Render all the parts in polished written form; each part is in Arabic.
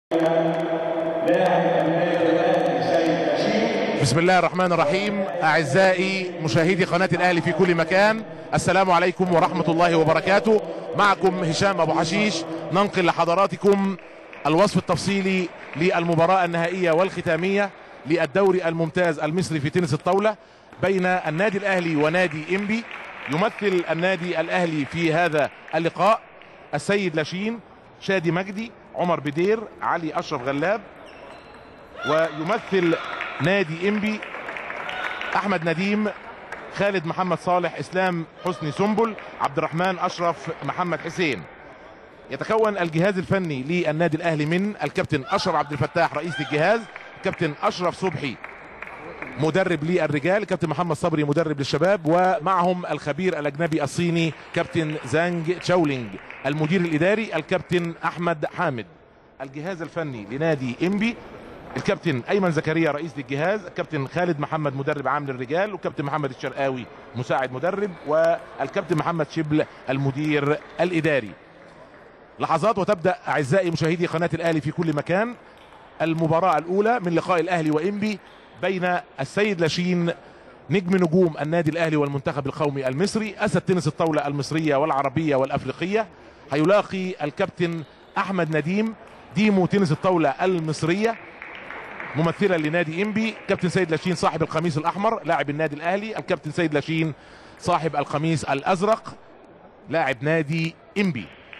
بسم الله الرحمن الرحيم. أعزائي مشاهدي قناة الأهلي في كل مكان، السلام عليكم ورحمة الله وبركاته. معكم هشام أبو حشيش، ننقل لحضراتكم الوصف التفصيلي للمباراة النهائية والختامية للدوري الممتاز المصري في تنس الطاولة بين النادي الأهلي ونادي إنبي. يمثل النادي الأهلي في هذا اللقاء السيد لاشين، شادي مجدي، عمر بدير، علي أشرف غلاب. ويمثل نادي إنبي أحمد نديم، خالد محمد صالح، إسلام حسني سنبل، عبد الرحمن أشرف، محمد حسين. يتكون الجهاز الفني للنادي الأهلي من الكابتن أشرف عبد الفتاح رئيس الجهاز، كابتن أشرف صبحي مدرب للرجال، كابتن محمد صبري مدرب للشباب، ومعهم الخبير الأجنبي الصيني كابتن زانج تشاولينج. المدير الإداري الكابتن أحمد حامد. الجهاز الفني لنادي إنبي الكابتن أيمن زكريا رئيس الجهاز، الكابتن خالد محمد مدرب عام للرجال، والكابتن محمد الشرقاوي مساعد مدرب، والكابتن محمد شبل المدير الإداري. لحظات وتبدأ أعزائي مشاهدي قناة الأهلي في كل مكان المباراة الأولى من لقاء الأهلي وإنبي بين السيد لاشين نجم نجوم النادي الأهلي والمنتخب القومي المصري، أسد تنس الطاولة المصرية والعربية والأفريقية، هيلاقي الكابتن أحمد نديم ديمو تنس الطاولة المصرية ممثلا لنادي إنبي. كابتن سيد لاشين صاحب القميص الأحمر لاعب النادي الأهلي، الكابتن سيد لاشين صاحب القميص الأزرق لاعب نادي إنبي.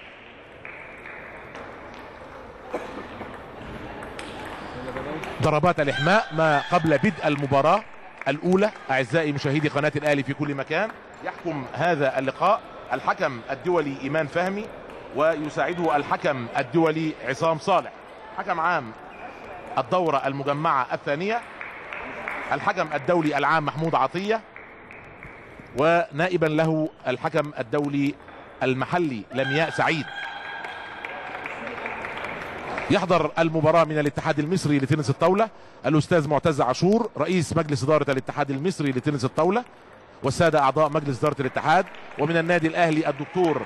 ضربات الإحماء ما قبل بدء المباراة الأولى. أعزائي مشاهدي قناة الأهلي في كل مكان، يحكم هذا اللقاء الحكم الدولي إيمان فهمي، ويساعده الحكم الدولي عصام صالح. حكم عام الدورة المجمعة الثانية الحكم الدولي العام محمود عطية، ونائبا له الحكم الدولي المحلي لمياء سعيد. يحضر المباراة من الاتحاد المصري لتنس الطاولة الأستاذ معتز عاشور رئيس مجلس إدارة الاتحاد المصري لتنس الطاولة والسادة أعضاء مجلس إدارة الاتحاد. ومن النادي الأهلي الدكتور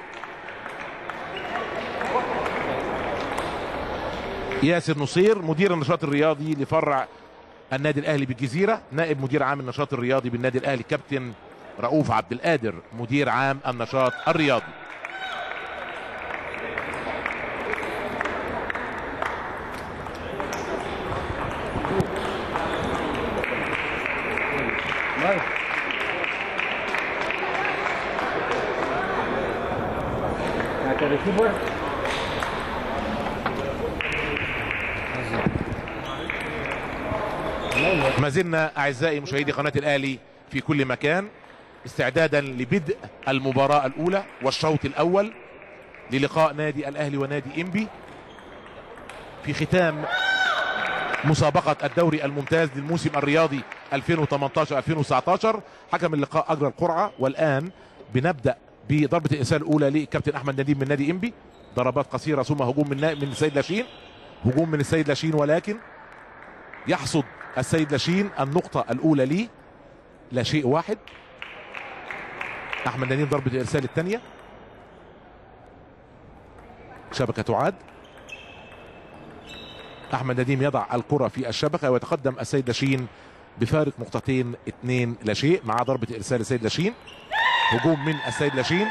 ياسر نصير مدير النشاط الرياضي لفرع النادي الأهلي بالجزيرة، نائب مدير عام النشاط الرياضي بالنادي الأهلي كابتن رؤوف عبد القادر مدير عام النشاط الرياضي. ما زلنا أعزائي مشاهدي قناة الأهلي في كل مكان استعدادا لبدء المباراة الأولى والشوط الأول للقاء نادي الأهلي ونادي إنبي في ختام مسابقة الدوري الممتاز للموسم الرياضي 2018-2019. حكم اللقاء أجرى القرعة، والآن بنبدأ بضربة الإرسال الأولى للكابتن أحمد نديم من نادي إنبي. ضربات قصيرة ثم هجوم من السيد لاشين، هجوم من السيد لاشين، ولكن يحصد السيد لاشين النقطة الأولى ليه، لا شيء واحد. أحمد نديم ضربة الإرسال الثانية، شبكة تعاد. أحمد نديم يضع الكرة في الشبكة ويتقدم السيد لاشين بفارق نقطتين 2 لا شيء مع ضربة إرسال السيد لاشين. هجوم من السيد لاشين،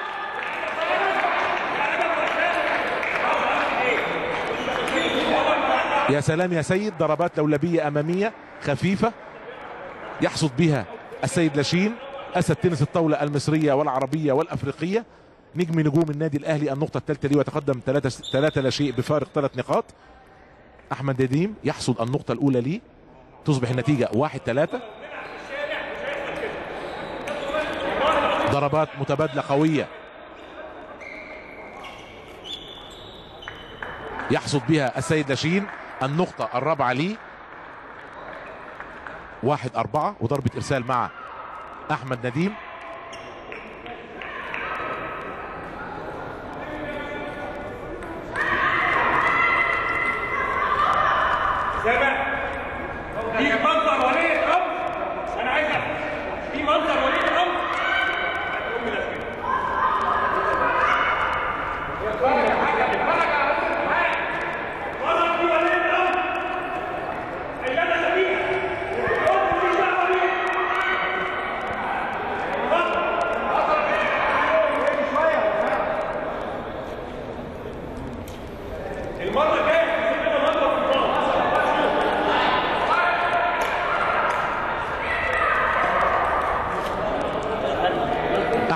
يا سلام يا سيد، ضربات لولبية أمامية خفيفة يحصد بها السيد لاشين أسد تنس الطاولة المصرية والعربية والأفريقية، نجم نجوم النادي الأهلي النقطة الثالثة ليه، ويتقدم 3 لا شيء بفارق 3 نقاط. أحمد نديم يحصد النقطة الأولى ليه، تصبح النتيجة 1-3. ضربات متبادلة قوية يحصد بها السيد لاشين النقطة الرابعة ليه، 1-4. وضربة إرسال مع أحمد نديم. في منظر ولي الأمر، أنا عايز في منظر ولي الأمر. يا حاجة اتفرج على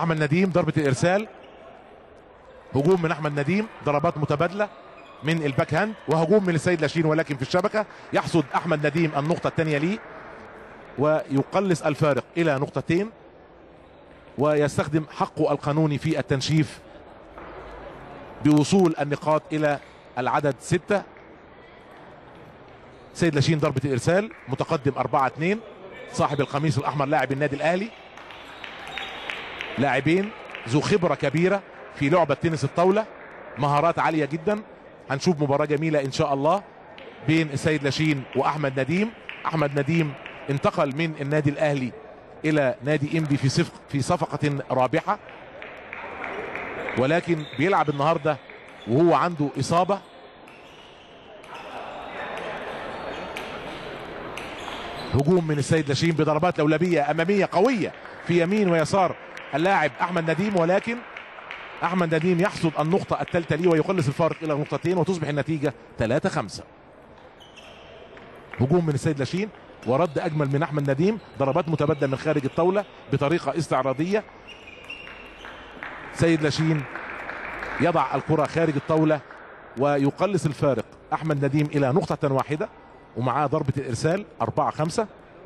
احمد نديم ضربة الارسال. هجوم من احمد نديم، ضربات متبادلة من الباك هاند، وهجوم من السيد لاشين ولكن في الشبكة. يحصد احمد نديم النقطة الثانية ليه ويقلص الفارق الى نقطتين، ويستخدم حقه القانوني في التنشيف بوصول النقاط الى العدد 6. سيد لاشين ضربة الارسال متقدم 4-2. صاحب القميص الاحمر لاعب النادي الاهلي، لاعبين ذو خبرة كبيرة في لعبة تنس الطاولة، مهارات عالية جدا. هنشوف مباراة جميلة ان شاء الله بين السيد لاشين واحمد نديم. احمد نديم انتقل من النادي الاهلي الى نادي انبي في صفقة رابحة، ولكن بيلعب النهاردة وهو عنده اصابة. هجوم من السيد لاشين بضربات لولبية امامية قوية في يمين ويسار اللاعب احمد نديم، ولكن احمد نديم يحصد النقطة الثالثة ليه ويقلص الفارق الى نقطتين وتصبح النتيجة 3-5. هجوم من السيد لاشين ورد اجمل من احمد نديم، ضربات متبادلة من خارج الطاولة بطريقة استعراضية. سيد لاشين يضع الكرة خارج الطاولة ويقلص الفارق احمد نديم الى نقطة واحدة، ومعاه ضربة الارسال 4-5.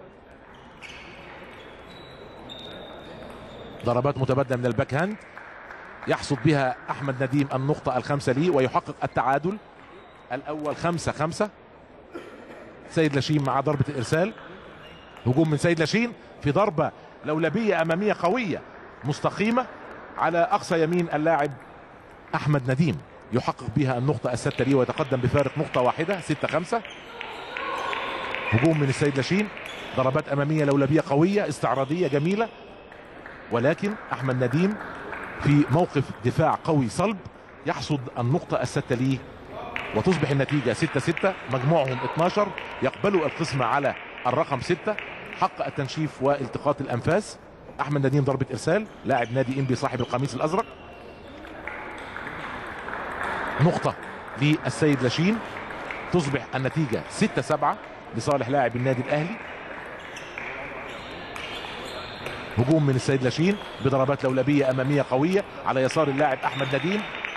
ضربات متبادلة من الباك هاند يحصد بها احمد نديم النقطة الخامسة ليه ويحقق التعادل الاول 5-5. سيد لاشين مع ضربة الارسال. هجوم من سيد لاشين في ضربة لولبية امامية قوية مستقيمة على اقصى يمين اللاعب احمد نديم، يحقق بها النقطة السادسة ليه ويتقدم بفارق نقطة واحدة 6-5. هجوم من السيد لاشين، ضربات امامية لولبية قوية استعراضية جميلة، ولكن احمد نديم في موقف دفاع قوي صلب يحصد النقطة السادسة ليه وتصبح النتيجة 6-6. مجموعهم 12 يقبلوا القسمة على الرقم 6 حق التنشيف والتقاط الانفاس. احمد نديم ضربة ارسال، لاعب نادي انبي صاحب القميص الازرق. نقطة للسيد لاشين، تصبح النتيجة 6-7 لصالح لاعب النادي الاهلي. هجوم من السيد لاشين بضربات لولبية امامية قوية على يسار اللاعب احمد نديم،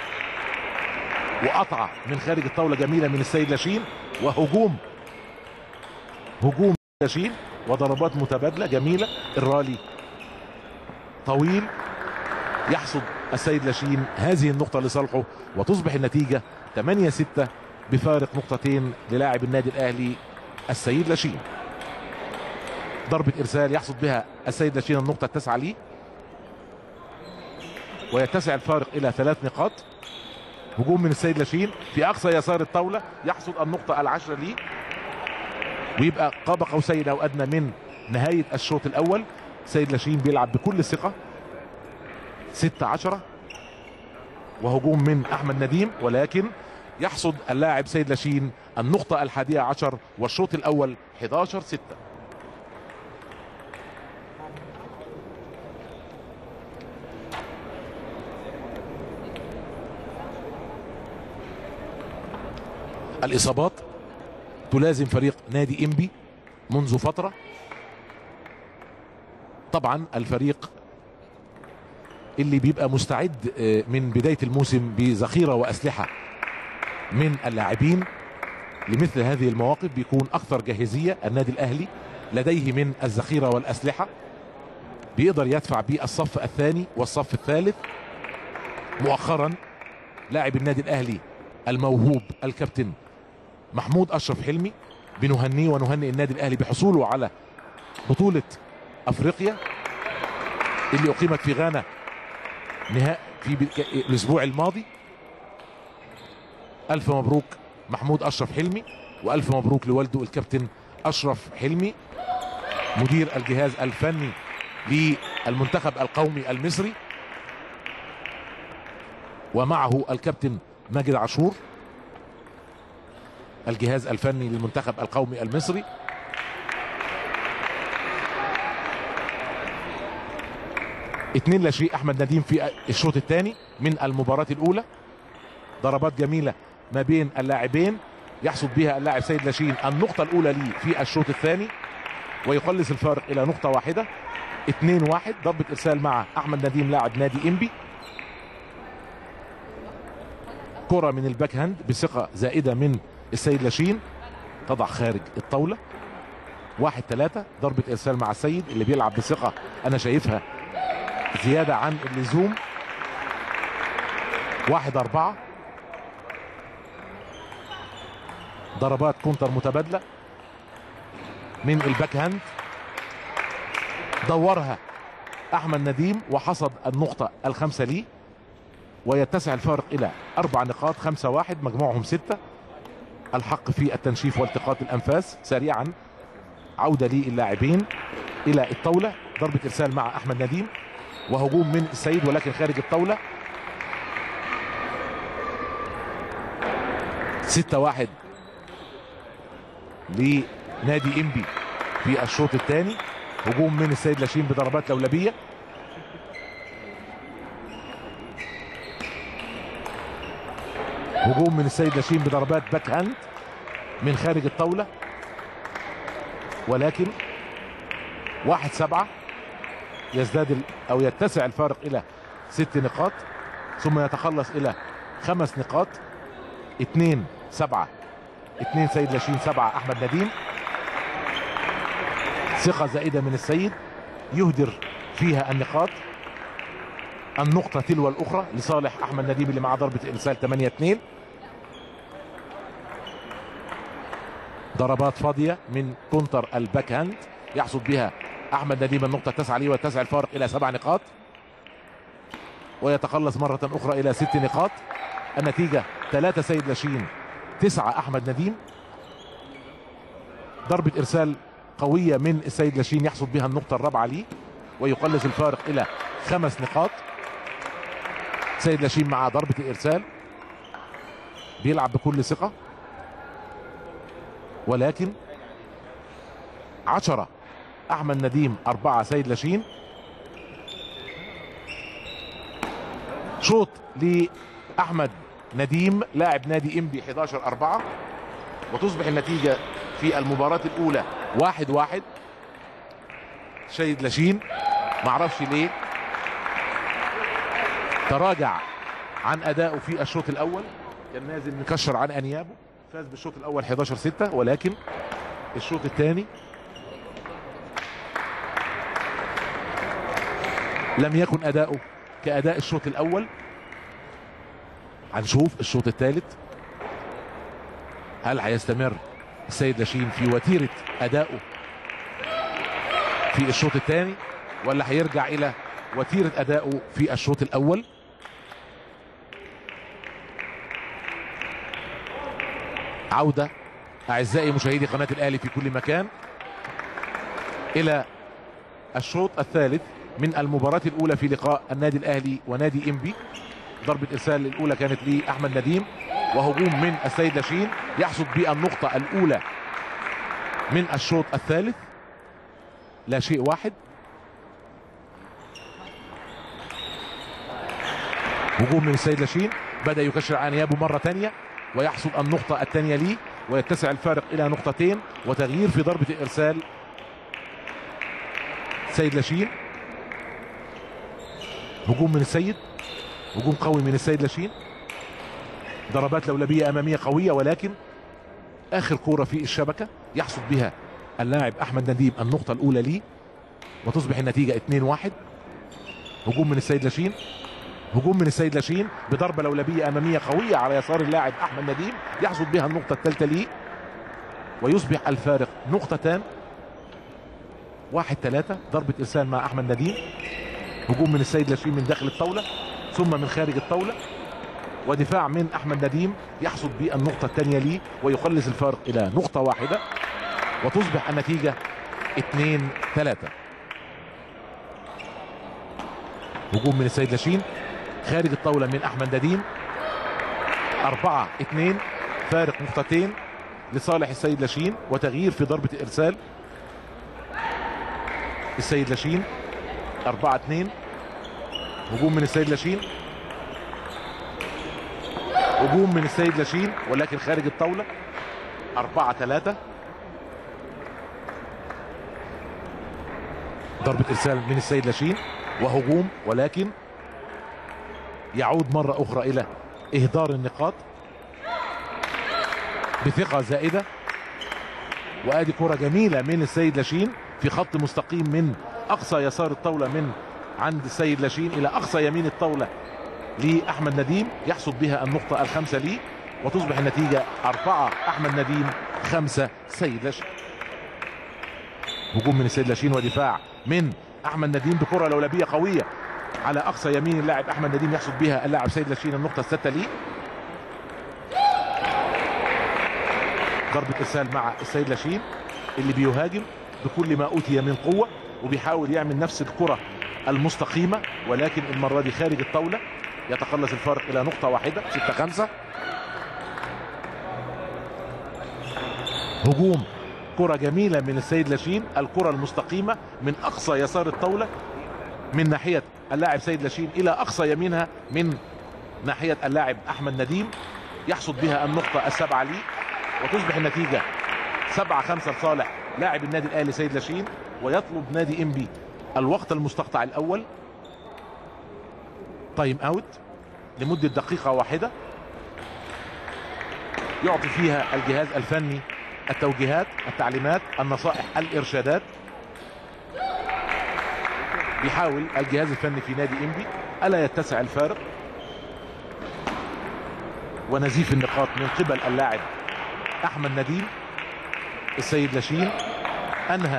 وقطعة من خارج الطاولة جميلة من السيد لاشين، وهجوم لاشين وضربات متبادلة جميلة. الرالي طويل، يحصد السيد لاشين هذه النقطة لصالحه وتصبح النتيجة 8-6 بفارق نقطتين للاعب النادي الاهلي السيد لاشين. ضربة ارسال يحصد بها السيد لاشين النقطة التاسعة ليه ويتسع الفارق الى 3 نقاط. هجوم من السيد لاشين في اقصى يسار الطاولة يحصد النقطة العاشرة ليه، ويبقى قاب قوسين او ادنى من نهاية الشوط الاول. سيد لاشين بيلعب بكل ثقة 6-10. وهجوم من احمد نديم، ولكن يحصد اللاعب سيد لاشين النقطة 11 والشوط الاول 11-6. الاصابات تلازم فريق نادي انبي منذ فترة. طبعا الفريق اللي بيبقى مستعد من بداية الموسم بذخيرة واسلحة من اللاعبين لمثل هذه المواقف بيكون اكثر جاهزية. النادي الاهلي لديه من الذخيرة والاسلحة بيقدر يدفع بالصف الثاني والصف الثالث. مؤخرا لاعب النادي الاهلي الموهوب الكابتن محمود اشرف حلمي بنهنيه ونهنئ النادي الاهلي بحصوله على بطولة افريقيا اللي اقيمت في غانا في الاسبوع الماضي. الف مبروك محمود اشرف حلمي، والف مبروك لوالده الكابتن اشرف حلمي مدير الجهاز الفني للمنتخب القومي المصري، ومعه الكابتن ماجد عاشور الجهاز الفني للمنتخب القومي المصري. اتنين لا شيء احمد نديم في الشوط الثاني من المباراة الاولى. ضربات جميلة ما بين اللاعبين يحصد بها اللاعب سيد لاشين النقطة الاولى ليه في الشوط الثاني. ويقلص الفارق الى نقطة واحدة. 2-1. ضربة ارسال مع احمد نديم لاعب نادي انبي. كرة من الباك هاند بثقة زائدة من السيد لاشين، تضع خارج الطاولة. 1-3. ضربة ارسال مع السيد اللي بيلعب بثقة انا شايفها زيادة عن اللزوم. 1-4. ضربات كونتر متبادلة من الباك هاند، دورها احمد نديم وحصد النقطة الخامسة ليه، ويتسع الفارق الى 4 نقاط. 5-1 مجموعهم 6. الحق في التنشيف والتقاط الانفاس سريعا. عودة للاعبين الى الطاولة. ضربة ارسال مع احمد نديم وهجوم من السيد ولكن خارج الطاولة. 6-1 لنادي انبي في الشوط الثاني. هجوم من السيد لاشين بضربات لولبية. هجوم من السيد لاشين بضربات باك هاند من خارج الطاولة، ولكن 1-7 يزداد او يتسع الفارق الى 6 نقاط ثم يتخلص الى 5 نقاط. 2-7. 2 سيد لاشين 7 احمد نديم. ثقة زائدة من السيد يهدر فيها النقاط. النقطة تلو الأخرى لصالح أحمد نديم اللي معاه ضربة إرسال. 8-2. ضربات فاضية من كونتر الباك هاند يحصد بها أحمد نديم النقطة 9 ليه ويتسع الفارق إلى 7 نقاط ويتخلص مرة أخرى إلى 6 نقاط. النتيجة 3 سيد لاشين 9 أحمد نديم. ضربة إرسال قوية من السيد لاشين يحصد بها النقطة الرابعة ليه ويقلص الفارق إلى 5 نقاط. سيد لاشين مع ضربة الإرسال بيلعب بكل ثقة، ولكن 10 أحمد نديم 4 سيد لاشين. شوط لأحمد نديم لاعب نادي انبي 11-4 وتصبح النتيجة في المباراة الأولى 1-1. سيد لاشين معرفش ليه تراجع عن أدائه في الشوط الأول، كان نازل مكشر عن أنيابه. فاز بالشوط الأول 11-6، ولكن الشوط الثاني لم يكن أداؤه كأداء الشوط الأول. هنشوف الشوط الثالث هل هيستمر السيد لاشين في وتيرة أدائه في الشوط الثاني ولا هيرجع إلى وتيرة أدائه في الشوط الأول. عودة أعزائي مشاهدي قناة الأهلي في كل مكان إلى الشوط الثالث من المباراة الأولى في لقاء النادي الأهلي ونادي انبي. ضربة إرسال الأولى كانت لأحمد نديم وهجوم من السيد لاشين يحصد بالنقطة الأولى من الشوط الثالث. لا شيء واحد. هجوم من السيد لاشين بدأ يكشر عن انيابه مرة ثانية ويحصد النقطة الثانية ليه ويتسع الفارق إلى نقطتين وتغيير في ضربة الإرسال. سيد لاشين هجوم من السيد، هجوم قوي من السيد لاشين. ضربات لولبية أمامية قوية ولكن آخر كورة في الشبكة يحصد بها اللاعب أحمد نديم النقطة الأولى ليه وتصبح النتيجة 2-1. هجوم من السيد لاشين، هجوم من السيد لاشين بضربة لولبية أمامية قوية على يسار اللاعب أحمد نديم يحصد بها النقطة الثالثة ليه ويصبح الفارق نقطتان. 1-3. ضربة إرسال مع أحمد نديم. هجوم من السيد لاشين من داخل الطاولة ثم من خارج الطاولة ودفاع من أحمد نديم يحصد بالنقطة الثانية ليه ويقلص الفارق إلى نقطة واحدة وتصبح النتيجة 2-3. هجوم من السيد لاشين خارج الطاولة من أحمد نديم. 4-2 فارق نقطتين لصالح السيد لاشين وتغيير في ضربة الإرسال. السيد لاشين 4-2. هجوم من السيد لاشين، هجوم من السيد لاشين ولكن خارج الطاولة. 4-3. ضربة ارسال من السيد لاشين وهجوم، ولكن يعود مرة اخرى الى اهدار النقاط بثقة زائدة. وادي كرة جميلة من السيد لاشين في خط مستقيم من اقصى يسار الطاولة من عند السيد لاشين الى اقصى يمين الطاولة لاحمد نديم، يحصد بها النقطة الخامسة ليه، وتصبح النتيجة 4 احمد نديم 5 سيد لاشين. هجوم من السيد لاشين ودفاع من احمد نديم بكرة لولبية قوية على اقصى يمين اللاعب احمد نديم، يحصد بها اللاعب سيد لاشين النقطة السادسة ليه. ضربة ارسال مع السيد لاشين اللي بيهاجم بكل ما اوتي من قوة وبيحاول يعمل نفس الكرة المستقيمة، ولكن المرة دي خارج الطاولة، يتقلص الفارق الى نقطة واحدة 6-5. هجوم كرة جميلة من السيد لاشين، الكرة المستقيمة من اقصى يسار الطاولة من ناحية اللاعب سيد لاشين الى اقصى يمينها من ناحية اللاعب احمد نديم، يحصد بها النقطة السابعة ليه، وتصبح النتيجة 7-5 لصالح لاعب النادي الاهلي سيد لاشين. ويطلب نادي انبي الوقت المستقطع الاول، تايم اوت لمدة دقيقة واحدة يعطي فيها الجهاز الفني التوجيهات، التعليمات، النصائح، الارشادات. بيحاول الجهاز الفني في نادي انبي الا يتسع الفارق ونزيف النقاط من قبل اللاعب احمد نديم. السيد لاشين انهى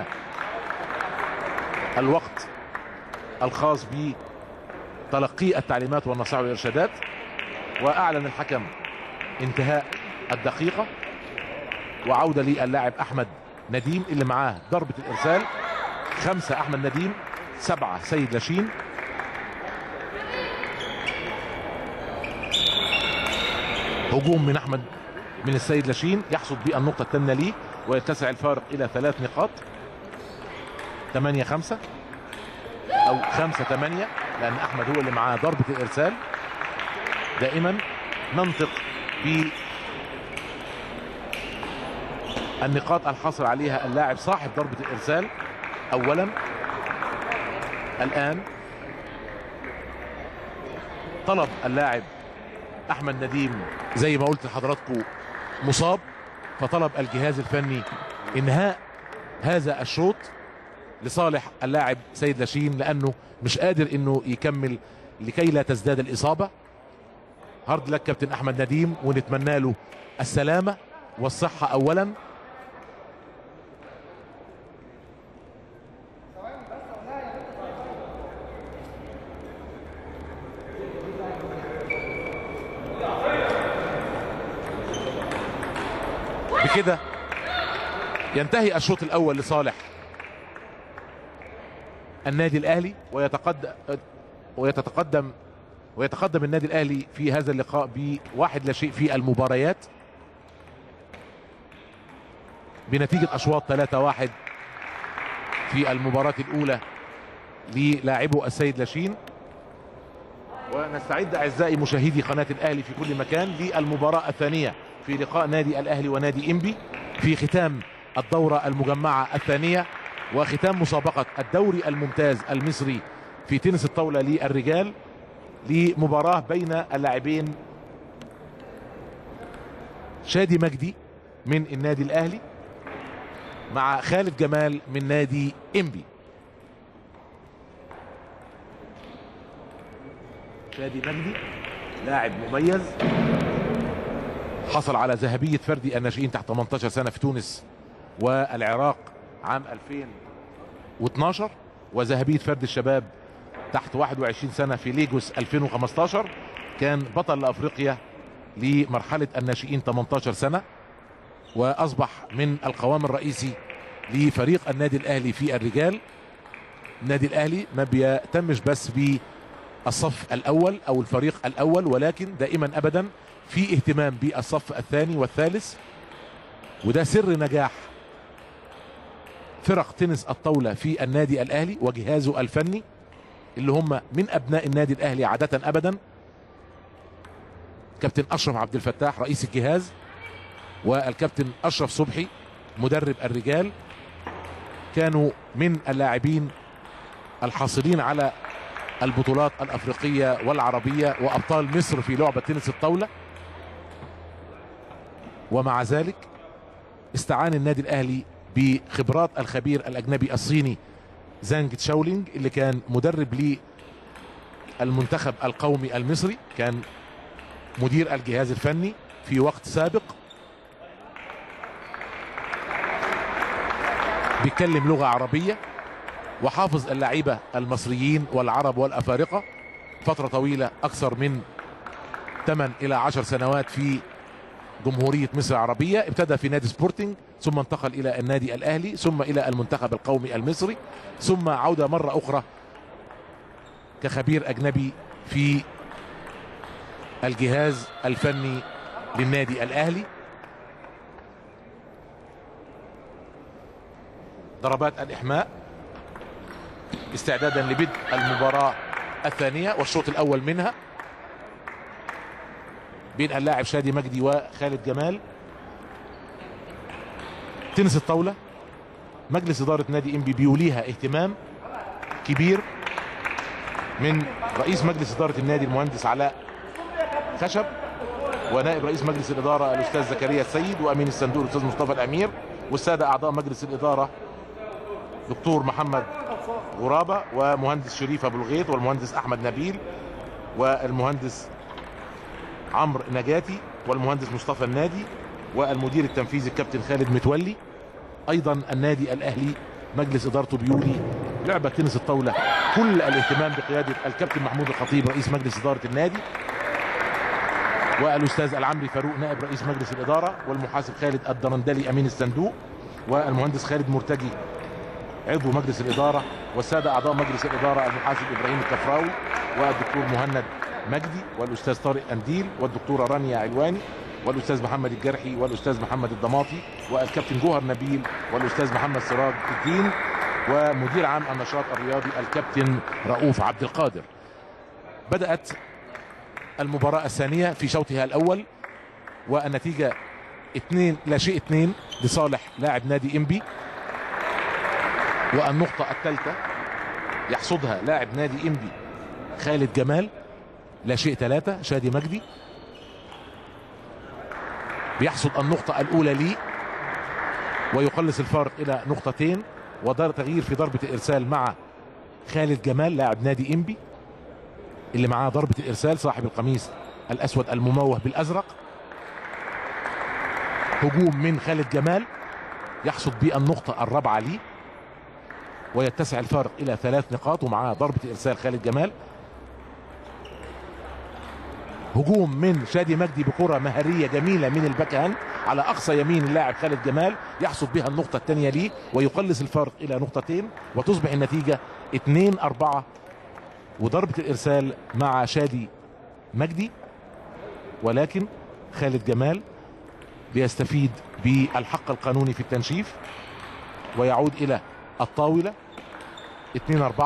الوقت الخاص بتلقي التعليمات والنصائح والارشادات، واعلن الحكم انتهاء الدقيقة وعودة للاعب احمد نديم اللي معاه ضربة الارسال. 5 احمد نديم 7 سيد لاشين. هجوم من السيد لاشين يحصد به النقطة الثامنة ليه ويتسع الفارق الى 3 نقاط 8-5 او 5-8، لان احمد هو اللي معاه ضربة الارسال. دائما ننطق بالنقاط الحاصل عليها اللاعب صاحب ضربة الارسال اولا. الان طلب اللاعب احمد نديم زي ما قلت لحضراتكم مصاب، فطلب الجهاز الفني انهاء هذا الشوط لصالح اللاعب سيد لاشين، لانه مش قادر انه يكمل لكي لا تزداد الاصابة. هارد لك كابتن احمد نديم، ونتمنى له السلامة والصحة اولا. بكده ينتهي الشوط الاول لصالح النادي الاهلي، ويتقدم النادي الاهلي في هذا اللقاء ب1-0 في المباريات بنتيجة اشواط 3-1 في المباراة الاولى للاعبو السيد لاشين. ونستعد اعزائي مشاهدي قناة الاهلي في كل مكان للمباراة الثانية في لقاء نادي الاهلي ونادي انبي في ختام الدورة المجمعة الثانية وختام مسابقة الدوري الممتاز المصري في تنس الطاولة للرجال، لمباراة بين اللاعبين شادي مجدي من النادي الاهلي مع خالد جمال من نادي انبي. شادي مجدي لاعب مميز، حصل على ذهبية فردي الناشئين تحت 18 سنة في تونس والعراق عام 2012، وذهبية فرد الشباب تحت 21 سنة في ليجوس 2015. كان بطل لأفريقيا لمرحلة الناشئين 18 سنة، وأصبح من القوام الرئيسي لفريق النادي الأهلي في الرجال. النادي الأهلي ما بيتمش بس بالصف الأول أو الفريق الأول، ولكن دائما أبدا في اهتمام بالصف الثاني والثالث، وده سر نجاح فرق تنس الطاولة في النادي الأهلي وجهازه الفني اللي هم من أبناء النادي الأهلي عادة أبدا. كابتن أشرف عبد الفتاح رئيس الجهاز، والكابتن أشرف صبحي مدرب الرجال، كانوا من اللاعبين الحاصلين على البطولات الافريقيه والعربيه وابطال مصر في لعبه تنس الطاوله. ومع ذلك استعان النادي الاهلي بخبرات الخبير الاجنبي الصيني زانج تشاولينج اللي كان مدرب للمنتخب القومي المصري، كان مدير الجهاز الفني في وقت سابق، بيتكلم لغة عربية وحافظ اللعيبة المصريين والعرب والأفارقة فترة طويلة أكثر من 8 إلى 10 سنوات في جمهورية مصر العربية. ابتدى في نادي سبورتنج، ثم انتقل إلى النادي الأهلي، ثم إلى المنتخب القومي المصري، ثم عودة مرة أخرى كخبير أجنبي في الجهاز الفني للنادي الأهلي. ضربات الإحماء استعدادا لبدء المباراة الثانية والشوط الأول منها بين اللاعب شادي مجدي وخالد جمال. تنس الطاولة مجلس إدارة نادي إنبي بيوليها اهتمام كبير من رئيس مجلس إدارة النادي المهندس علاء خشب، ونائب رئيس مجلس الإدارة الأستاذ زكريا السيد، وأمين الصندوق الأستاذ مصطفى الأمير، والسادة أعضاء مجلس الإدارة دكتور محمد غرابة ومهندس شريف أبو الغيط والمهندس أحمد نبيل والمهندس عمرو نجاتي والمهندس مصطفى النادي والمدير التنفيذي الكابتن خالد متولي. أيضا النادي الأهلي مجلس إدارته بيولي لعبة تنس الطاولة كل الاهتمام بقيادة الكابتن محمود الخطيب رئيس مجلس إدارة النادي، والأستاذ العمري فاروق نائب رئيس مجلس الإدارة، والمحاسب خالد الدرندلي أمين الصندوق، والمهندس خالد مرتجي عضو مجلس الإدارة، والسادة أعضاء مجلس الإدارة المحاسب إبراهيم الكفراوي والدكتور مهند مجدي والأستاذ طارق أنديل والدكتورة رانيا علواني والأستاذ محمد الجرحي والأستاذ محمد الضماطي والكابتن جوهر نبيل والأستاذ محمد سراج الدين ومدير عام النشاط الرياضي الكابتن رؤوف عبد القادر. بدأت المباراة الثانية في شوطها الأول والنتيجة 2-2 لصالح لاعب نادي إنبي، والنقطة الثالثة يحصدها لاعب نادي إنبي خالد جمال 3 شادي مجدي بيحصد النقطة الأولى ليه ويقلص الفارق إلى 2 ودار تغيير في ضربة الإرسال مع خالد جمال لاعب نادي إنبي اللي معاه ضربة الإرسال صاحب القميص الأسود المموه بالأزرق. هجوم من خالد جمال يحصد به النقطة الرابعة ليه ويتسع الفارق إلى 3 نقاط ومعاه ضربة إرسال خالد جمال. هجوم من شادي مجدي بكرة مهارية جميلة من الباك هاند على أقصى يمين اللاعب خالد جمال يحصد بها النقطة الثانية ليه ويقلص الفارق إلى 2 وتصبح النتيجة 2-4 وضربة الإرسال مع شادي مجدي، ولكن خالد جمال بيستفيد بالحق القانوني في التنشيف ويعود إلى الطاولة. 2-4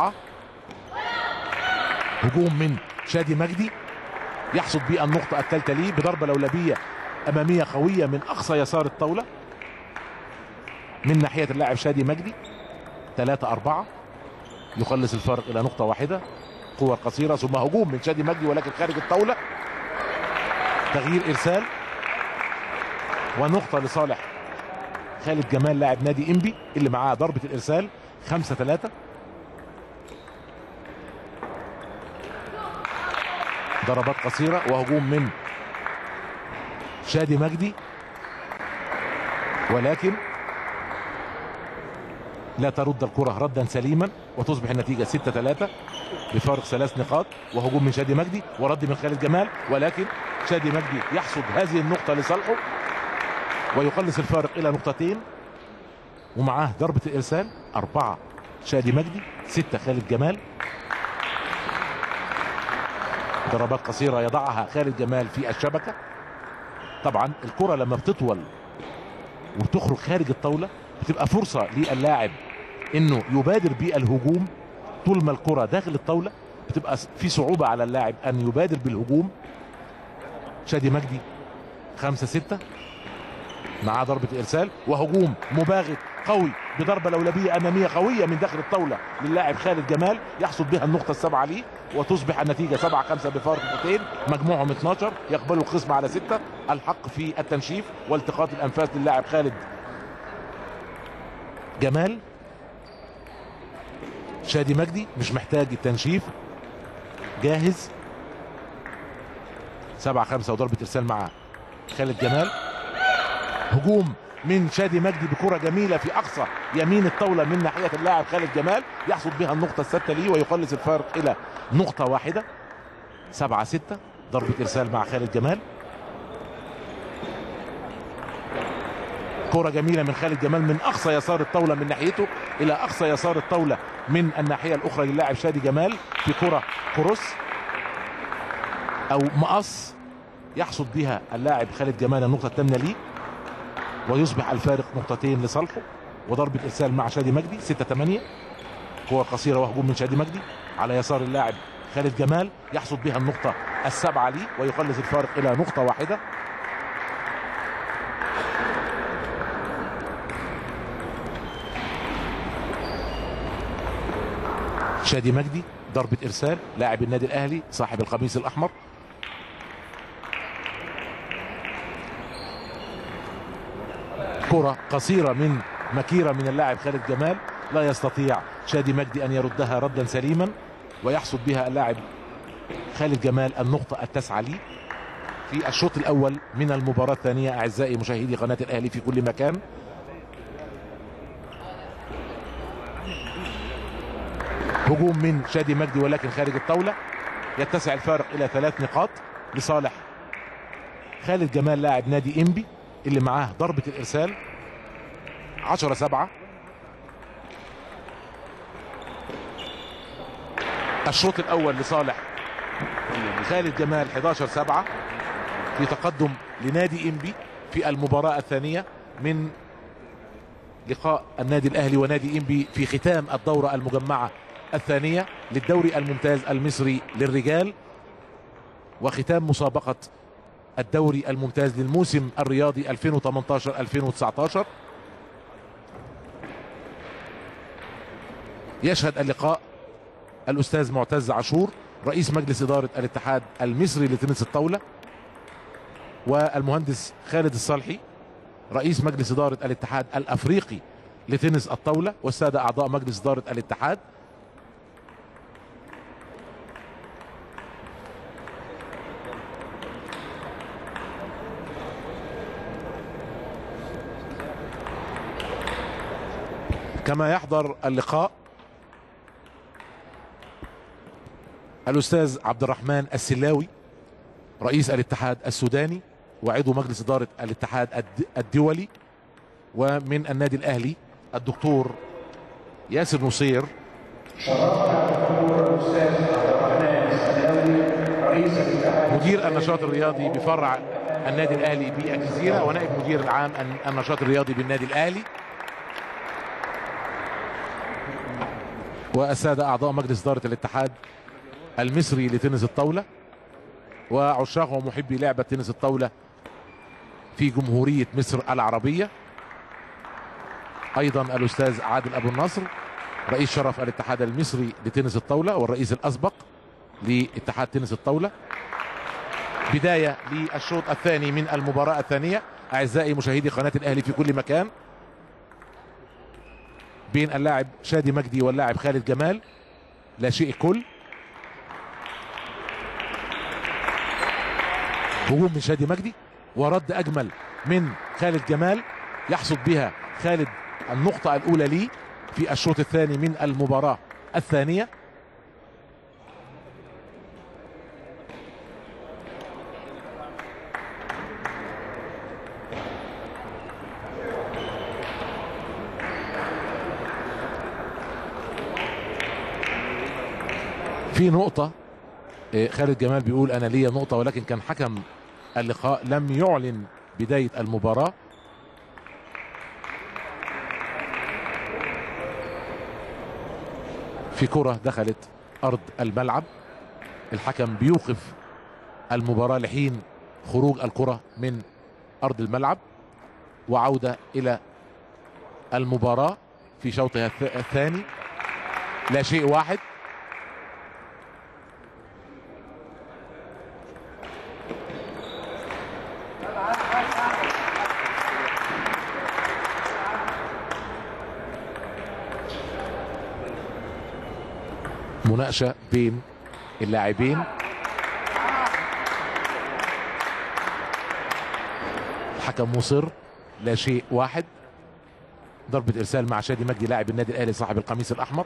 هجوم من شادي مجدي يحصد بيه النقطة الثالثة ليه بضربة لولبية أمامية قوية من أقصى يسار الطاولة من ناحية اللاعب شادي مجدي. 3-4 يخلص الفارق إلى 1 قوة قصيرة، ثم هجوم من شادي مجدي ولكن خارج الطاولة، تغيير إرسال ونقطة لصالح خالد جمال لاعب نادي إنبي اللي معاه ضربة الإرسال. 5-3 ضربات قصيرة وهجوم من شادي مجدي ولكن لا ترد الكرة ردا سليما وتصبح النتيجة 6-3 بفارق 3 نقاط. وهجوم من شادي مجدي ورد من خالد جمال ولكن شادي مجدي يحصد هذه النقطة لصالحه ويقلص الفارق إلى 2 ومعاه ضربة الإرسال. 4 شادي مجدي 6 خالد جمال. ضربات قصيرة يضعها خالد جمال في الشبكة. طبعا الكرة لما بتطول وبتخرج خارج الطاولة بتبقى فرصة للاعب انه يبادر بالهجوم. طول ما الكرة داخل الطاولة بتبقى في صعوبة على اللاعب ان يبادر بالهجوم. شادي مجدي 5-6 معاه ضربة ارسال وهجوم مباغت قوي بضربة لولبية أمامية قوية من داخل الطاولة للاعب خالد جمال، يحصد بها النقطة السابعة ليه، وتصبح النتيجة 7-5 بفارق نقطتين. مجموعهم 12، يقبل الخصم على 6. الحق في التنشيف والتقاط الأنفاس للاعب خالد جمال. شادي مجدي مش محتاج التنشيف، جاهز. 7-5 وضربة إرسال مع خالد جمال. هجوم من شادي مجدي بكرة جميلة في أقصى يمين الطاولة من ناحية اللاعب خالد جمال، يحصد بها النقطة السادسة ليه ويقلص الفارق إلى نقطة واحدة. 7-6 ضربة إرسال مع خالد جمال. كرة جميلة من خالد جمال من أقصى يسار الطاولة من ناحيته إلى أقصى يسار الطاولة من الناحية الأخرى للاعب شادي جمال في كرة كروس أو مقص، يحصد بها اللاعب خالد جمال النقطة الثامنة ليه ويصبح الفارق نقطتين لصالحه. وضربة إرسال مع شادي مجدي. 6-8 كرة قصيرة وهجوم من شادي مجدي على يسار اللاعب خالد جمال، يحصد بها النقطة السابعة ليه ويقلص الفارق إلى نقطة واحدة. شادي مجدي ضربة إرسال لاعب النادي الأهلي صاحب القميص الأحمر. كرة قصيرة من مكيرة من اللاعب خالد جمال، لا يستطيع شادي مجدي أن يردها ردا سليما ويحصد بها اللاعب خالد جمال النقطة التاسعة ليه في الشوط الأول من المباراة الثانية. أعزائي مشاهدي قناة الأهلي في كل مكان، هجوم من شادي مجدي ولكن خارج الطاولة، يتسع الفارق إلى 3 نقاط لصالح خالد جمال لاعب نادي إنبي اللي معاه ضربة الإرسال. 10-7 الشوط الأول لصالح خالد جمال. 11-7 في تقدم لنادي إنبي في المباراة الثانية من لقاء النادي الأهلي ونادي إنبي في ختام الدورة المجمعة الثانية للدوري الممتاز المصري للرجال وختام مسابقة الدوري الممتاز للموسم الرياضي 2018-2019. يشهد اللقاء الأستاذ معتز عاشور رئيس مجلس إدارة الاتحاد المصري لتنس الطاولة، والمهندس خالد الصالحي رئيس مجلس إدارة الاتحاد الأفريقي لتنس الطاولة، والسادة أعضاء مجلس إدارة الاتحاد. كما يحضر اللقاء الأستاذ عبد الرحمن السلاوي رئيس الاتحاد السوداني وعضو مجلس إدارة الاتحاد الدولي، ومن النادي الأهلي الدكتور ياسر نصير. مدير النشاط الرياضي بفرع النادي الأهلي بالجزيرة ونائب مدير العام النشاط الرياضي بالنادي الأهلي، والسادة أعضاء مجلس إدارة الاتحاد المصري لتنس الطاولة وعشاق ومحبي لعبة تنس الطاولة في جمهورية مصر العربية. أيضا الأستاذ عادل أبو النصر رئيس شرف الاتحاد المصري لتنس الطاولة والرئيس الأسبق لاتحاد تنس الطاولة. بداية للشوط الثاني من المباراة الثانية أعزائي مشاهدي قناة الأهلي في كل مكان، بين اللاعب شادي مجدي واللاعب خالد جمال. لا شيء كل هجوم من شادي مجدي ورد أجمل من خالد جمال، يحصد بها خالد النقطة الأولى ليه في الشوط الثاني من المباراة الثانية. في نقطة خالد جمال بيقول أنا ليا نقطة، ولكن كان حكم اللقاء لم يعلن بداية المباراة. في كرة دخلت أرض الملعب، الحكم بيوقف المباراة لحين خروج الكرة من أرض الملعب وعودة إلى المباراة. في شوطها الثاني، لا شيء واحد. مناقشة بين اللاعبين. الحكم مصر، لا شيء واحد. ضربة ارسال مع شادي مجدي لاعب النادي الاهلي صاحب القميص الاحمر،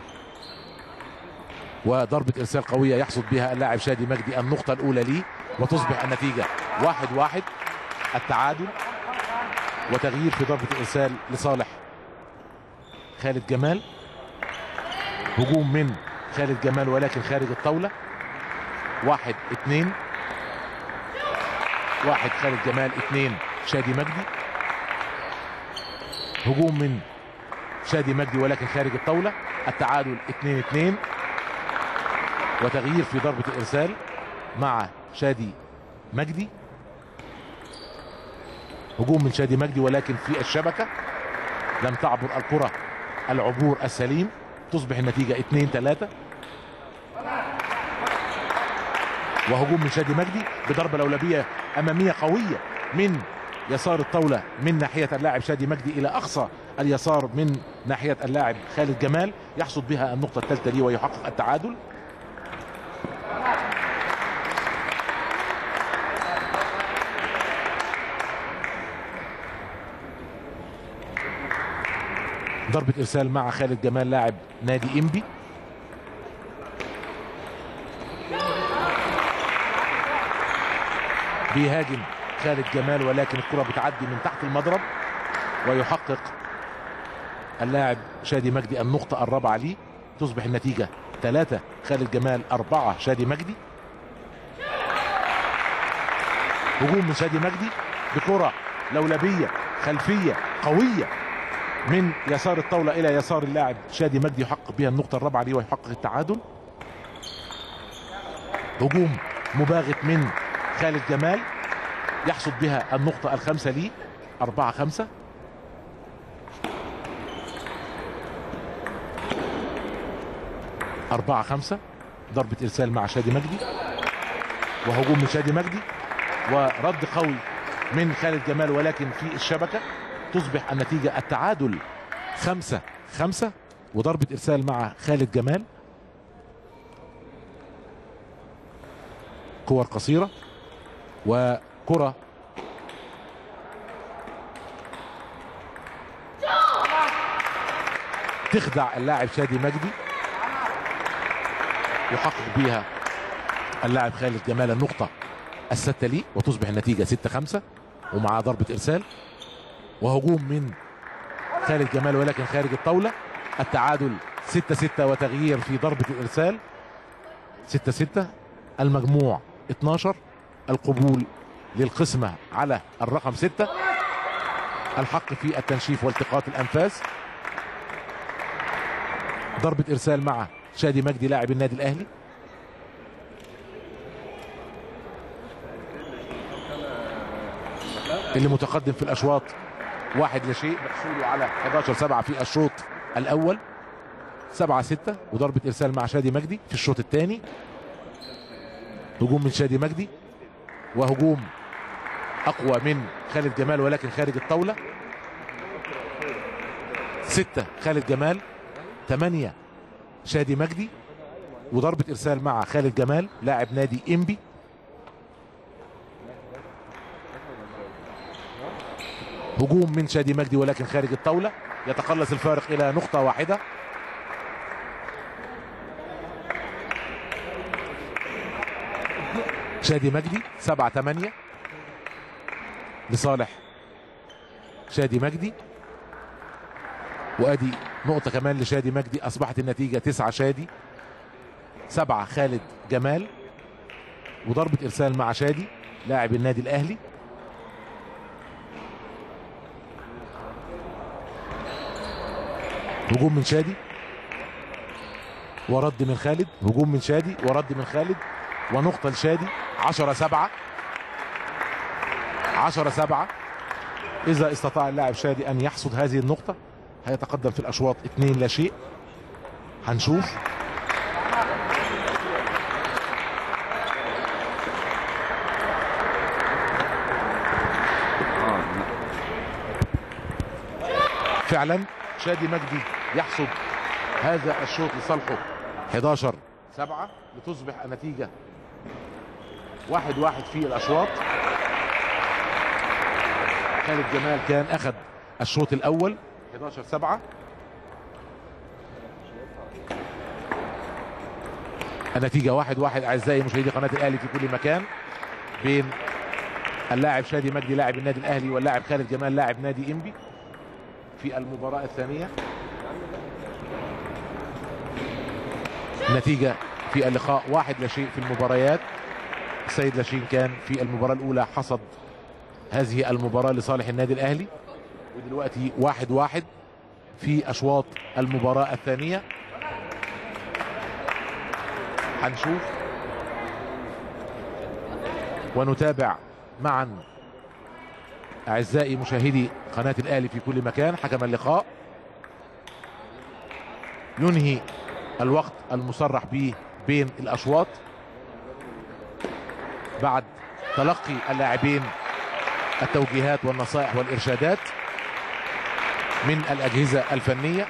وضربة ارسال قوية يحصد بها اللاعب شادي مجدي النقطة الاولى ليه، وتصبح النتيجة 1-1 التعادل. وتغيير في ضربة الارسال لصالح خالد جمال. هجوم من خالد جمال ولكن خارج الطاولة. 1-2. 1 خالد جمال، 2 شادي مجدي. هجوم من شادي مجدي ولكن خارج الطاولة. التعادل 2-2. وتغيير في ضربة الارسال مع شادي مجدي. هجوم من شادي مجدي ولكن في الشبكة، لم تعبر الكرة العبور السليم. تصبح النتيجة 2-3. وهجوم من شادي مجدي بضربة لولبية أمامية قوية من يسار الطاولة من ناحية اللاعب شادي مجدي إلى أقصى اليسار من ناحية اللاعب خالد جمال، يحصد بها النقطة الثالثة ليه ويحقق التعادل. ضربة ارسال مع خالد جمال لاعب نادي انبي. بيهاجم خالد جمال ولكن الكرة بتعدي من تحت المضرب، ويحقق اللاعب شادي مجدي النقطة الرابعة ليه. تصبح النتيجة 3 خالد جمال 4 شادي مجدي. هجوم من شادي مجدي بكرة لولبية خلفية قوية من يسار الطاولة إلى يسار اللاعب شادي مجدي، يحقق بها النقطة الرابعة ليه ويحقق التعادل. هجوم مباغت من خالد جمال يحصد بها النقطة الخامسة ليه. 4-5. ضربة ارسال مع شادي مجدي، وهجوم من شادي مجدي ورد قوي من خالد جمال ولكن في الشبكة. تصبح النتيجة التعادل 5-5. وضربة ارسال مع خالد جمال، كور قصيرة وكرة تخدع اللاعب شادي مجدي، يحقق بها اللاعب خالد جمال النقطة الستة ليه، وتصبح النتيجة 6-5 ومع ضربة ارسال. وهجوم من خالد جمال ولكن خارج الطاولة. التعادل 6-6 وتغيير في ضربة الارسال. 6-6 المجموع 12. القبول للقسمة على الرقم 6. الحق في التنشيف والتقاط الانفاس. ضربة ارسال مع شادي مجدي لاعب النادي الاهلي. اللي متقدم في الاشواط 1-0 بحصوله على 11-7 في الشوط الاول. 7-6. وضربة ارسال مع شادي مجدي في الشوط الثاني. هجوم من شادي مجدي وهجوم اقوى من خالد جمال ولكن خارج الطاولة. 6 خالد جمال، 8 شادي مجدي. وضربة ارسال مع خالد جمال لاعب نادي انبي. هجوم من شادي مجدي ولكن خارج الطاولة، يتقلص الفارق الى نقطة واحدة. شادي مجدي 7-8 لصالح شادي مجدي. وادي نقطة كمان لشادي مجدي، اصبحت النتيجة 9 شادي 7 خالد جمال. وضربة ارسال مع شادي لاعب النادي الاهلي. هجوم من شادي ورد من خالد. هجوم من شادي ورد من خالد ونقطة لشادي. 10-7 10-7 إذا استطاع اللاعب شادي أن يحصد هذه النقطة هيتقدم في الاشواط 2 لا شيء. هنشوف. فعلا شادي مجدي يحصد هذا الشوط لصالحه 11-7 لتصبح النتيجة 1-1 في الاشواط. خالد جمال كان اخذ الشوط الاول 11-7. النتيجة 1-1 اعزائي مشاهدي قناة الاهلي في كل مكان، بين اللاعب شادي مجدي لاعب النادي الاهلي واللاعب خالد جمال لاعب نادي انبي في المباراة الثانية. النتيجة في اللقاء 1 لا شيء في المباريات. السيد لاشين كان في المباراة الأولى حصد هذه المباراة لصالح النادي الأهلي، ودلوقتي 1-1 في أشواط المباراة الثانية. هنشوف ونتابع معا أعزائي مشاهدي قناة الأهلي في كل مكان. حكم اللقاء ينهي الوقت المصرح به بين الأشواط بعد تلقي اللاعبين التوجيهات والنصائح والإرشادات من الأجهزة الفنية.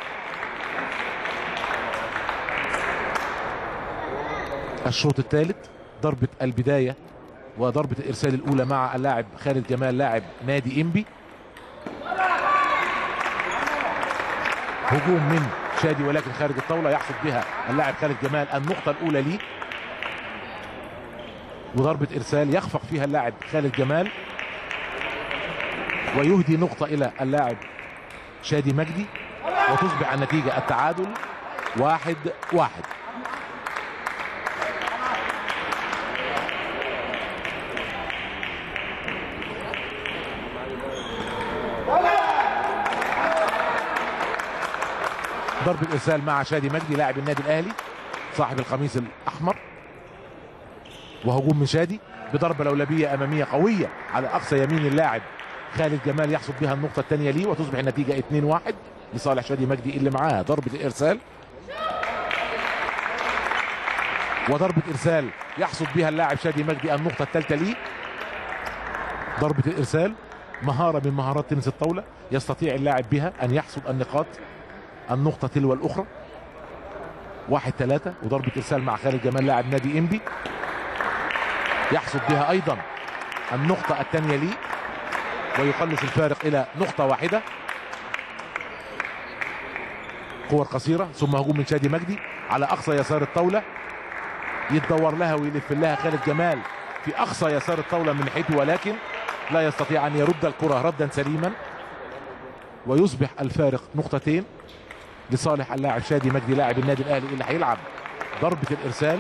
الشوط الثالث ضربة البداية وضربة الإرسال الأولى مع اللاعب خالد جمال لاعب نادي إنبي. هجوم من شادي ولكن خارج الطاولة يحصد بها اللاعب خالد جمال النقطة الأولى ليه، وضربة إرسال يخفق فيها اللاعب خالد جمال ويهدي نقطة إلى اللاعب شادي مجدي، وتصبح النتيجة التعادل 1-1. ضربة إرسال مع شادي مجدي لاعب النادي الأهلي صاحب القميص الأحمر، وهجوم من شادي بضربة لولبية أمامية قوية على أقصى يمين اللاعب خالد جمال يحصد بها النقطة الثانية ليه، وتصبح النتيجة 2-1 لصالح شادي مجدي اللي معاه ضربة الإرسال. وضربة إرسال يحصد بها اللاعب شادي مجدي النقطة الثالثة ليه. ضربة الإرسال مهارة من مهارات تنس الطاولة يستطيع اللاعب بها أن يحصد النقاط النقطة تلو الأخرى. 1-3. وضربة إرسال مع خالد جمال لاعب نادي إنبي يحصد بها أيضا النقطة الثانية ليه ويقلص الفارق إلى نقطة واحدة. كور قصيرة ثم هجوم من شادي مجدي على أقصى يسار الطاولة، يتدور لها ويلف لها خالد جمال في أقصى يسار الطاولة من ناحيته، ولكن لا يستطيع أن يرد الكرة ردا سليما، ويصبح الفارق نقطتين لصالح اللاعب شادي مجدي لاعب النادي الأهلي اللي هيلعب ضربة الإرسال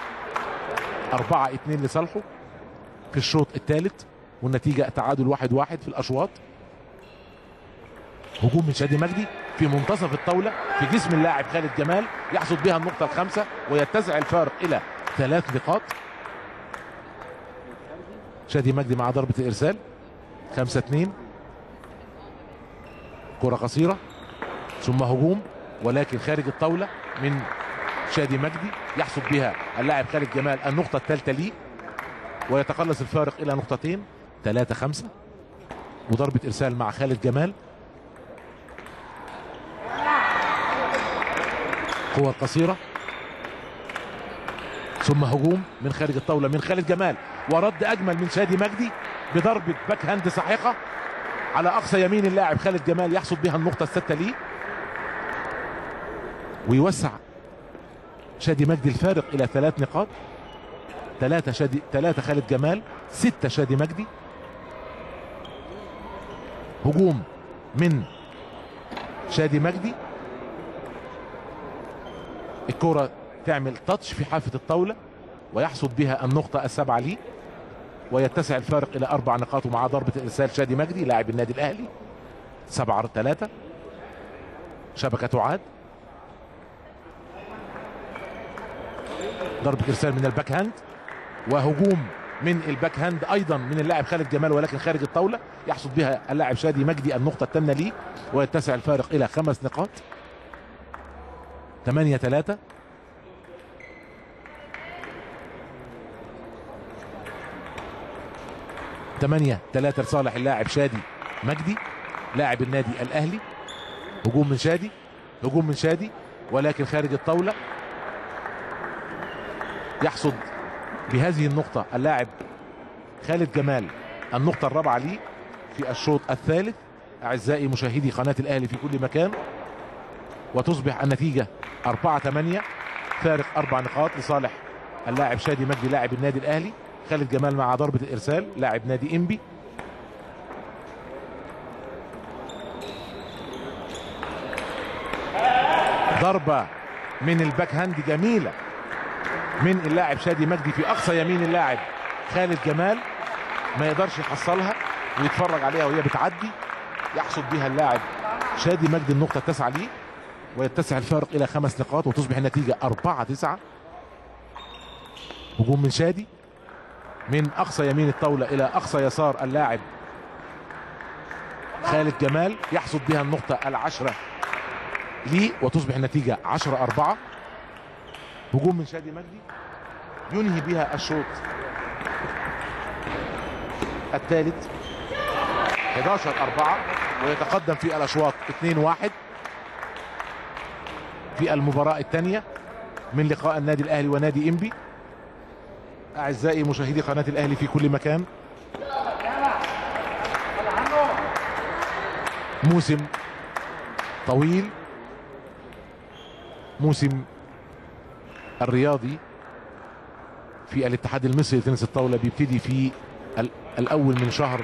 4-2 لصالحه في الشوط الثالث، والنتيجة تعادل 1-1 في الأشواط. هجوم من شادي مجدي في منتصف الطاولة في جسم اللاعب خالد جمال يحصد بها النقطة الخامسة ويتسع الفارق إلى 3 نقاط. شادي مجدي مع ضربة الإرسال 5-2. كرة قصيرة ثم هجوم ولكن خارج الطاولة من شادي مجدي يحصد بها اللاعب خالد جمال النقطة الثالثة ليه ويتقلص الفارق إلى نقطتين 3-5. وضربة إرسال مع خالد جمال، كور قصيرة ثم هجوم من خارج الطاولة من خالد جمال ورد أجمل من شادي مجدي بضربة باك هاند ساحقة على أقصى يمين اللاعب خالد جمال يحصد بها النقطة الثالثة ليه، ويوسع شادي مجدي الفارق إلى 3 نقاط. 3 خالد جمال 6 شادي مجدي. هجوم من شادي مجدي، الكرة تعمل تاتش في حافة الطاولة ويحصد بها النقطة السابعة ليه ويتسع الفارق إلى 4 نقاط. ومع ضربة الإرسال شادي مجدي لاعب النادي الأهلي 7-3. شبكة تعاد، ضربة إرسال من الباك هاند وهجوم من الباك هاند ايضا من اللاعب خالد جمال ولكن خارج الطاوله، يحصد بها اللاعب شادي مجدي النقطه الثامنه ليه ويتسع الفارق الى 5 نقاط. 8-3. لصالح اللاعب شادي مجدي لاعب النادي الاهلي. هجوم من شادي ولكن خارج الطاوله. يحصد بهذه النقطه اللاعب خالد جمال النقطه الرابعه ليه في الشوط الثالث. اعزائي مشاهدي قناه الاهلي في كل مكان، وتصبح النتيجه 4-8، فارق 4 نقاط لصالح اللاعب شادي مجدي لاعب النادي الاهلي. خالد جمال مع ضربه الارسال لاعب نادي انبي. ضربه من الباك هاند جميله من اللاعب شادي مجدي في اقصى يمين اللاعب خالد جمال، ما يقدرش يحصلها ويتفرج عليها وهي بتعدي. يحصد بها اللاعب شادي مجدي النقطه التاسعه ليه ويتسع الفارق الى 5 نقاط وتصبح النتيجه 4-9. هجوم من شادي من اقصى يمين الطاوله الى اقصى يسار اللاعب خالد جمال، يحصد بها النقطه العشره ليه وتصبح النتيجه 10-4. هجوم من شادي مجدي ينهي بها الشوط الثالث 11-4 ويتقدم في الاشواط 2-1 في المباراة الثانية من لقاء النادي الاهلي ونادي انبي. اعزائي مشاهدي قناة الاهلي في كل مكان، موسم طويل، موسم الرياضي في الاتحاد المصري لتنس الطاولة بيبتدي في الاول من شهر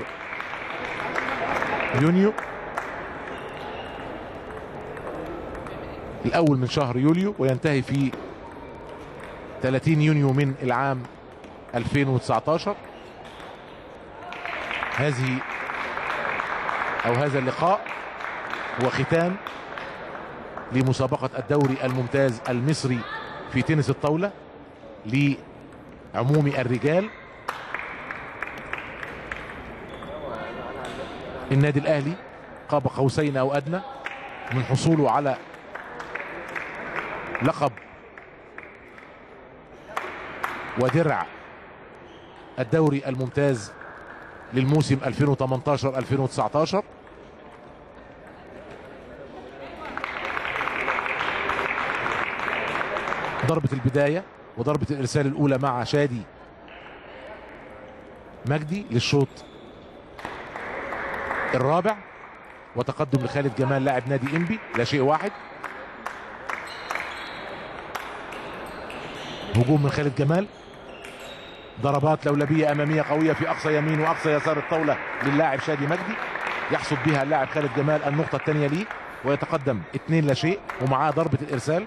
يونيو، الأول من شهر يوليو وينتهي في 30 يونيو من العام 2019. هذا اللقاء هو ختام لمسابقة الدوري الممتاز المصري في تنس الطاولة لعموم الرجال. النادي الأهلي قاب قوسين أو أدنى من حصوله على لقب ودرع الدوري الممتاز للموسم 2018-2019. ضربة البداية وضربة الإرسال الأولى مع شادي مجدي للشوط الرابع، وتقدم لخالد جمال لاعب نادي انبي لا شيء واحد. هجوم من خالد جمال، ضربات لولبية أمامية قوية في أقصى يمين وأقصى يسار الطاولة للاعب شادي مجدي، يحصد بها اللاعب خالد جمال النقطة الثانية ليه ويتقدم 2 لا شيء ومعاه ضربة الإرسال.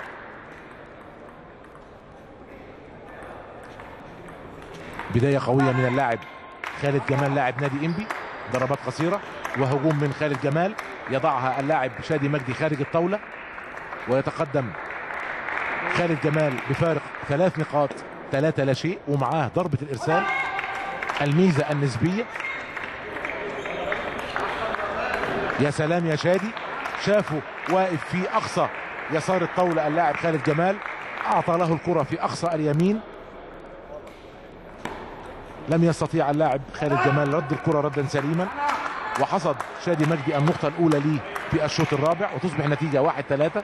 بداية قوية من اللاعب خالد جمال لاعب نادي انبي، ضربات قصيرة وهجوم من خالد جمال يضعها اللاعب شادي مجدي خارج الطاولة ويتقدم خالد جمال بفارق 3 نقاط 3 لا شيء ومعاه ضربة الإرسال. الميزة النسبية. يا سلام يا شادي، شافه واقف في أقصى يسار الطاولة اللاعب خالد جمال، أعطى له الكرة في أقصى اليمين، لم يستطيع اللاعب خالد جمال رد الكرة ردا سليما، وحصد شادي مجدي النقطة الأولى ليه في الشوط الرابع وتصبح النتيجة 1-3.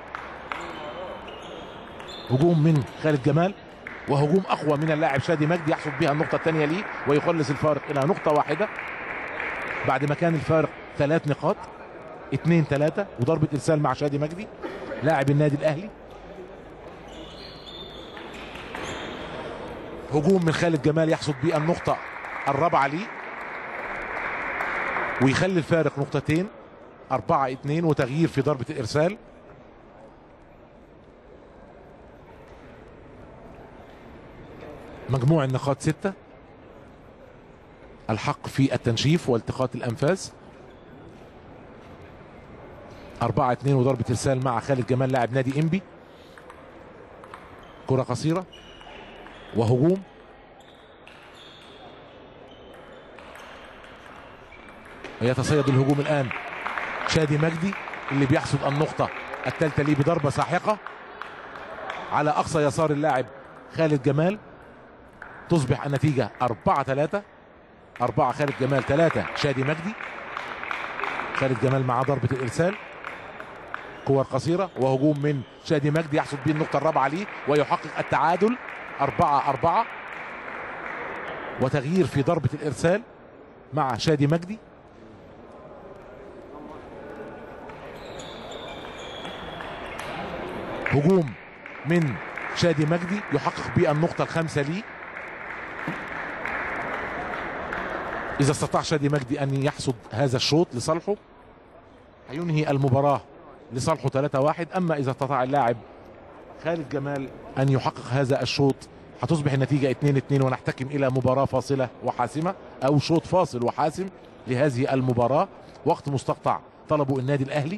هجوم من خالد جمال وهجوم أقوى من اللاعب شادي مجدي يحصد بها النقطة الثانية ليه ويخلص الفارق إلى نقطة واحدة بعد ما كان الفارق 3 نقاط. 2-3 وضربة إرسال مع شادي مجدي لاعب النادي الأهلي. هجوم من خالد جمال يحصد بيه النقطة الرابعة ليه ويخلي الفارق نقطتين 4-2 وتغيير في ضربة الإرسال. مجموع النقاط 6. الحق في التنشيف والتقاط الأنفاس. 4-2 وضربة إرسال مع خالد جمال لاعب نادي انبي. كرة قصيرة وهجوم يتصيد الهجوم الآن شادي مجدي اللي بيحصد النقطة الثالثة ليه بضربة ساحقة على أقصى يسار اللاعب خالد جمال. تصبح النتيجة 4-3. 4 خالد جمال، 3 شادي مجدي. خالد جمال مع ضربة الإرسال، كور قصيرة وهجوم من شادي مجدي يحصد به النقطة الرابعة ليه ويحقق التعادل 4-4. وتغيير في ضربة الإرسال مع شادي مجدي. هجوم من شادي مجدي يحقق به النقطة الخامسة ليه. إذا استطاع شادي مجدي أن يحصد هذا الشوط لصالحه هينهي المباراة لصالحه 3-1. أما إذا استطاع اللاعب خالد جمال أن يحقق هذا الشوط هتصبح النتيجة 2-2 ونحتكم إلى مباراة فاصلة وحاسمة أو شوط فاصل وحاسم لهذه المباراة. وقت مستقطع طلبوا النادي الأهلي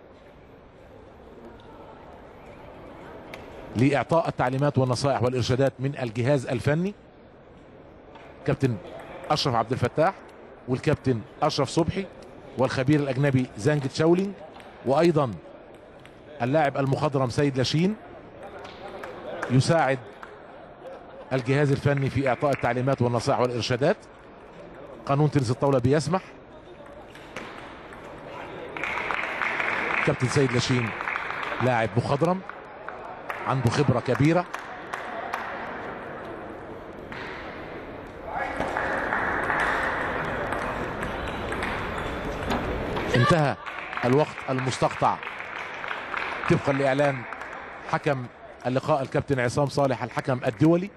لإعطاء التعليمات والنصائح والإرشادات من الجهاز الفني كابتن أشرف عبد الفتاح والكابتن أشرف صبحي والخبير الأجنبي زانج تشاولينج وأيضا اللاعب المخضرم سيد لاشين يساعد الجهاز الفني في إعطاء التعليمات والنصائح والإرشادات. قانون تنس الطاولة بيسمح. كابتن سيد لاشين لاعب مخضرم عنده خبرة كبيرة. انتهى الوقت المستقطع طبقا لإعلان حكم اللقاء الكابتن عصام صالح الحكم الدولي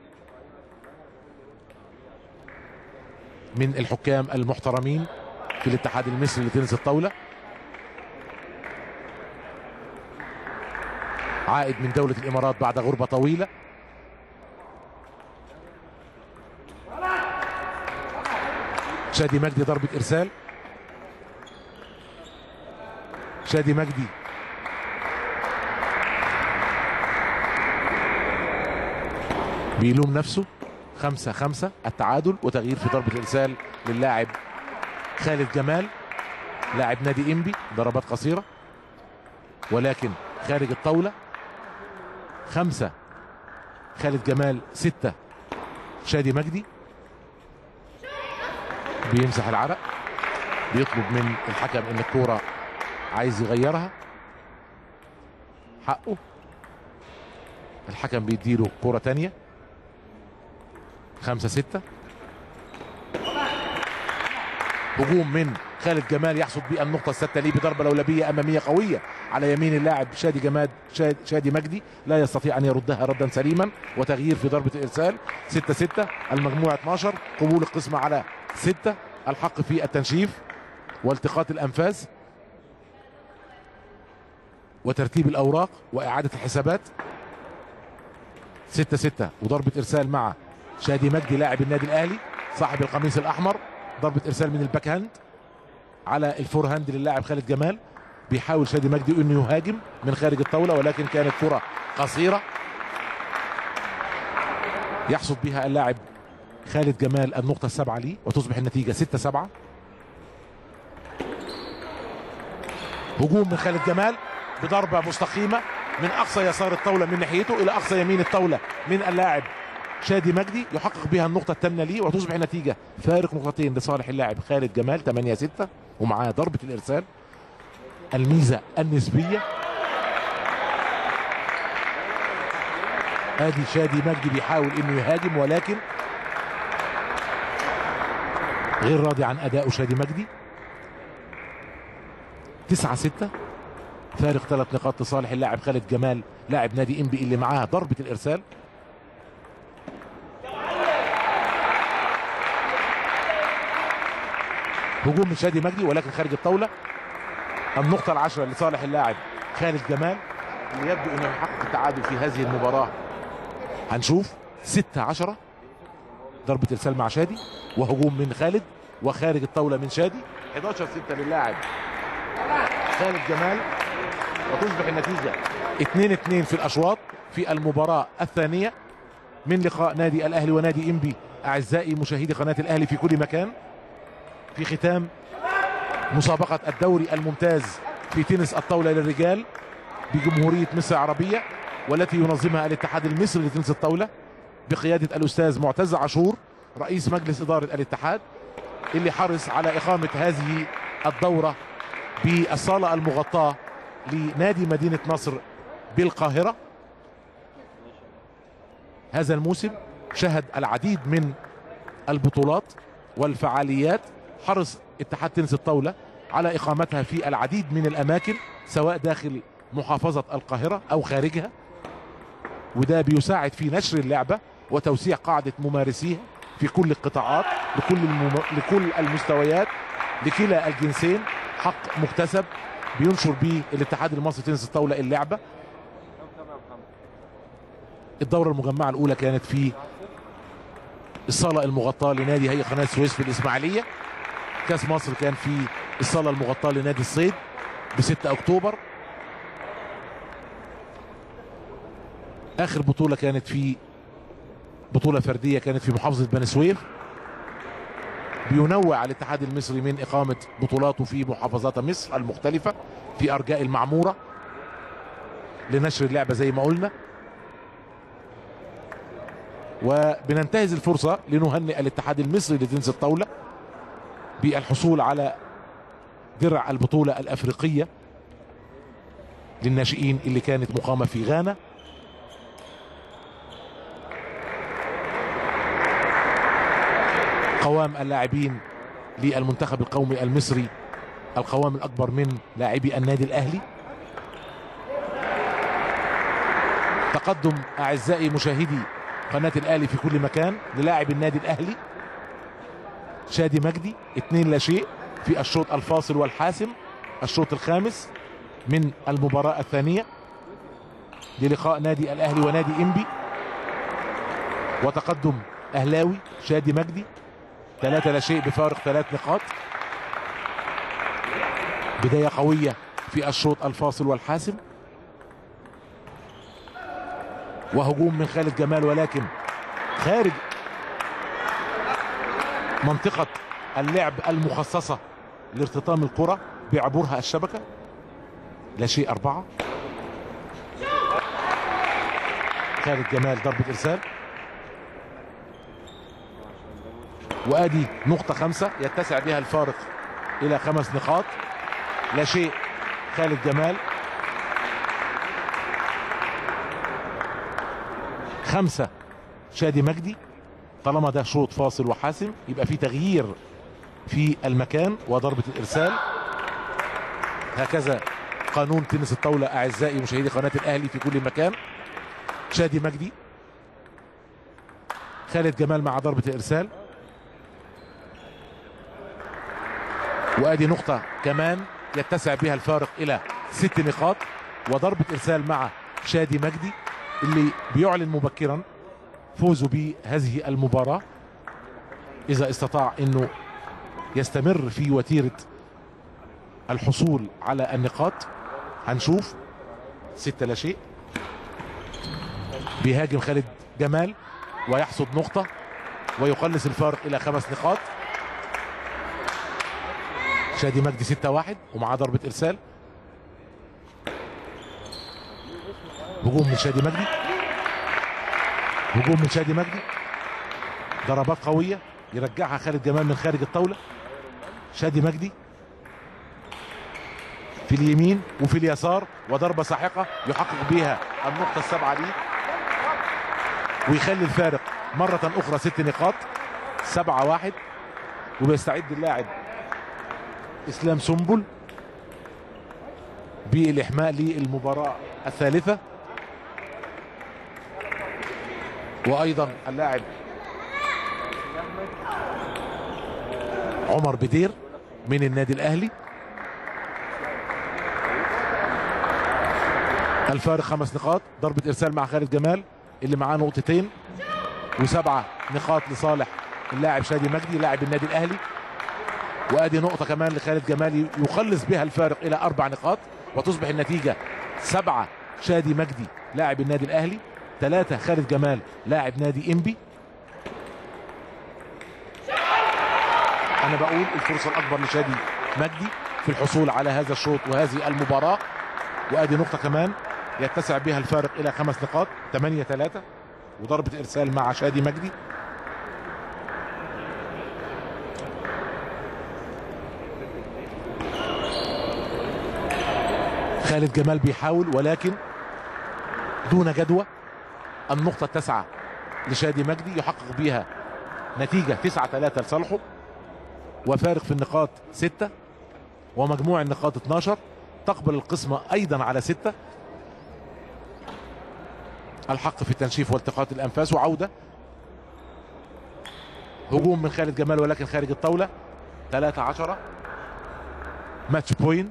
من الحكام المحترمين في الاتحاد المصري لتنس الطاولة، عائد من دولة الإمارات بعد غربة طويلة. شادي مجدي ضربة إرسال. شادي مجدي بيلوم نفسه. 5-5 التعادل وتغيير في ضربة الإرسال للاعب خالد جمال لاعب نادي إنبي. ضربات قصيرة ولكن خارج الطاولة. 5 خالد جمال، 6 شادي مجدي. بيمسح العرق، بيطلب من الحكم ان الكورة عايز يغيرها، حقه. الحكم بيديله كورة تانية. 5-6. هجوم من خالد جمال يحصد بيه النقطة السادسة ليه بضربة لولبية أمامية قوية على يمين اللاعب شادي مجدي، لا يستطيع أن يردها ردا سليما. وتغيير في ضربة الإرسال. 6-6 المجموع 12. قبول القسمة على 6. الحق في التنشيف والتقاط الأنفاس وترتيب الأوراق وإعادة الحسابات. 6-6 وضربة إرسال مع شادي مجدي لاعب النادي الأهلي صاحب القميص الأحمر. ضربة إرسال من الباك هاند على الفور هاند للاعب خالد جمال. بيحاول شادي مجدي انه يهاجم من خارج الطاولة ولكن كانت كرة قصيرة يحصد بها اللاعب خالد جمال النقطة السابعة ليه وتصبح النتيجة 6-7. هجوم من خالد جمال بضربة مستقيمة من أقصى يسار الطاولة من ناحيته إلى أقصى يمين الطاولة من اللاعب شادي مجدي يحقق بها النقطة الثامنة ليه وتصبح النتيجة فارق نقطتين لصالح اللاعب خالد جمال 8-6 ومعاه ضربة الإرسال. الميزة النسبية. ادي شادي مجدي بيحاول انه يهاجم ولكن غير راضي عن اداء شادي مجدي. 9-6 فارق 3 نقاط لصالح اللاعب خالد جمال لاعب نادي إنبي اللي معاه ضربة الإرسال. هجوم من شادي مجدي ولكن خارج الطاولة. النقطة 10 لصالح اللاعب خالد جمال اللي يبدو انه يحقق التعادل في هذه المباراة. هنشوف. 6-10 ضربة إرسال مع شادي وهجوم من خالد وخارج الطاولة من شادي. 11-6 للاعب خالد جمال وتصبح النتيجة 2-2 في الأشواط في المباراة الثانية من لقاء نادي الأهلي ونادي إنبي. أعزائي مشاهدي قناة الأهلي في كل مكان، في ختام مسابقة الدوري الممتاز في تنس الطاولة للرجال بجمهورية مصر العربية، والتي ينظمها الاتحاد المصري لتنس الطاولة بقيادة الأستاذ معتز عاشور رئيس مجلس إدارة الاتحاد، اللي حرص على إقامة هذه الدورة بالصالة المغطاة لنادي مدينة نصر بالقاهرة. هذا الموسم شهد العديد من البطولات والفعاليات، حرص اتحاد تنس الطاولة على إقامتها في العديد من الأماكن سواء داخل محافظة القاهرة أو خارجها، وده بيساعد في نشر اللعبة وتوسيع قاعدة ممارسيها في كل القطاعات لكل المستويات لكلا الجنسين. حق مكتسب بينشر به الاتحاد المصري لتنس الطاولة اللعبة. الدورة المجمعة الأولى كانت في الصالة المغطاة لنادي هيئة قناة السويس في الإسماعيلية. كاس مصر كان في الصالة المغطاة لنادي الصيد ب6 أكتوبر. آخر بطولة كانت في بطولة فردية كانت في محافظة بني سويف. بينوع الاتحاد المصري من إقامة بطولاته في محافظات مصر المختلفة في أرجاء المعمورة لنشر اللعبة زي ما قلنا. وبننتهز الفرصة لنهنئ الاتحاد المصري لتنس الطاولة بالحصول على درع البطولة الأفريقية للناشئين اللي كانت مقامة في غانا. قوام اللاعبين للمنتخب القومي المصري القوام الأكبر من لاعبي النادي الأهلي. تقدم أعزائي مشاهدي قناة الأهلي في كل مكان للاعب النادي الأهلي شادي مجدي 2-0 في الشوط الفاصل والحاسم، الشوط الخامس من المباراة الثانية للقاء نادي الأهلي ونادي إنبي. وتقدم أهلاوي شادي مجدي 3-0 بفارق 3 نقاط. بداية قوية في الشوط الفاصل والحاسم، وهجوم من خالد جمال ولكن خارج منطقة اللعب المخصصة لارتطام الكرة بعبورها الشبكة. 4 خالد جمال ضربة إرسال، وادي نقطة 5 يتسع بها الفارق إلى 5 نقاط. خالد جمال 5 شادي مجدي. طالما ده شوط فاصل وحاسم يبقى في تغيير في المكان وضربة الإرسال. هكذا قانون تنس الطاولة أعزائي مشاهدي قناة الأهلي في كل مكان. شادي مجدي، خالد جمال مع ضربة الإرسال، وادي نقطة كمان يتسع بها الفارق إلى 6 نقاط. وضربة إرسال مع شادي مجدي اللي بيعلن مبكرا فوزه بهذه المباراة إذا استطاع أنه يستمر في وتيرة الحصول على النقاط. هنشوف 6-0. بيهاجم خالد جمال ويحصد نقطة ويقلص الفارق إلى 5 نقاط. شادي مجدي 6-1 ومعاه ضربة إرسال. هجوم من شادي مجدي، هجوم من شادي مجدي، ضربات قوية يرجعها خالد جمال من خارج الطاولة. شادي مجدي في اليمين وفي اليسار وضربة ساحقة يحقق بها النقطة 7 ليه ويخلي الفارق مرة أخرى 6 نقاط. 7-1. وبيستعد اللاعب إسلام سنبل بالإحماء للمباراة الثالثة، وأيضا اللاعب عمر بدير من النادي الأهلي. الفارق 5 نقاط. ضربة إرسال مع خالد جمال اللي معاه نقطتين، و7 نقاط لصالح اللاعب شادي مجدي لاعب النادي الأهلي. وادي نقطة كمان لخالد جمال يقلص بها الفارق إلى 4 نقاط، وتصبح النتيجة 7 شادي مجدي لاعب النادي الأهلي، 3 خالد جمال لاعب نادي إنبي. أنا بقول الفرصة الأكبر لشادي مجدي في الحصول على هذا الشوط وهذه المباراة. وادي نقطة كمان يتسع بها الفارق الى 5 نقاط، 8-3، وضربة ارسال مع شادي مجدي. خالد جمال بيحاول ولكن دون جدوى. النقطة 9 لشادي مجدي يحقق بها نتيجة 9-3 لصالحه، وفارق في النقاط 6 ومجموع النقاط 12. تقبل القسمة ايضا على 6. الحق في التنشيف والتقاط الانفاس. وعودة هجوم من خالد جمال ولكن خارج الطاولة. 13 ماتش بوينت.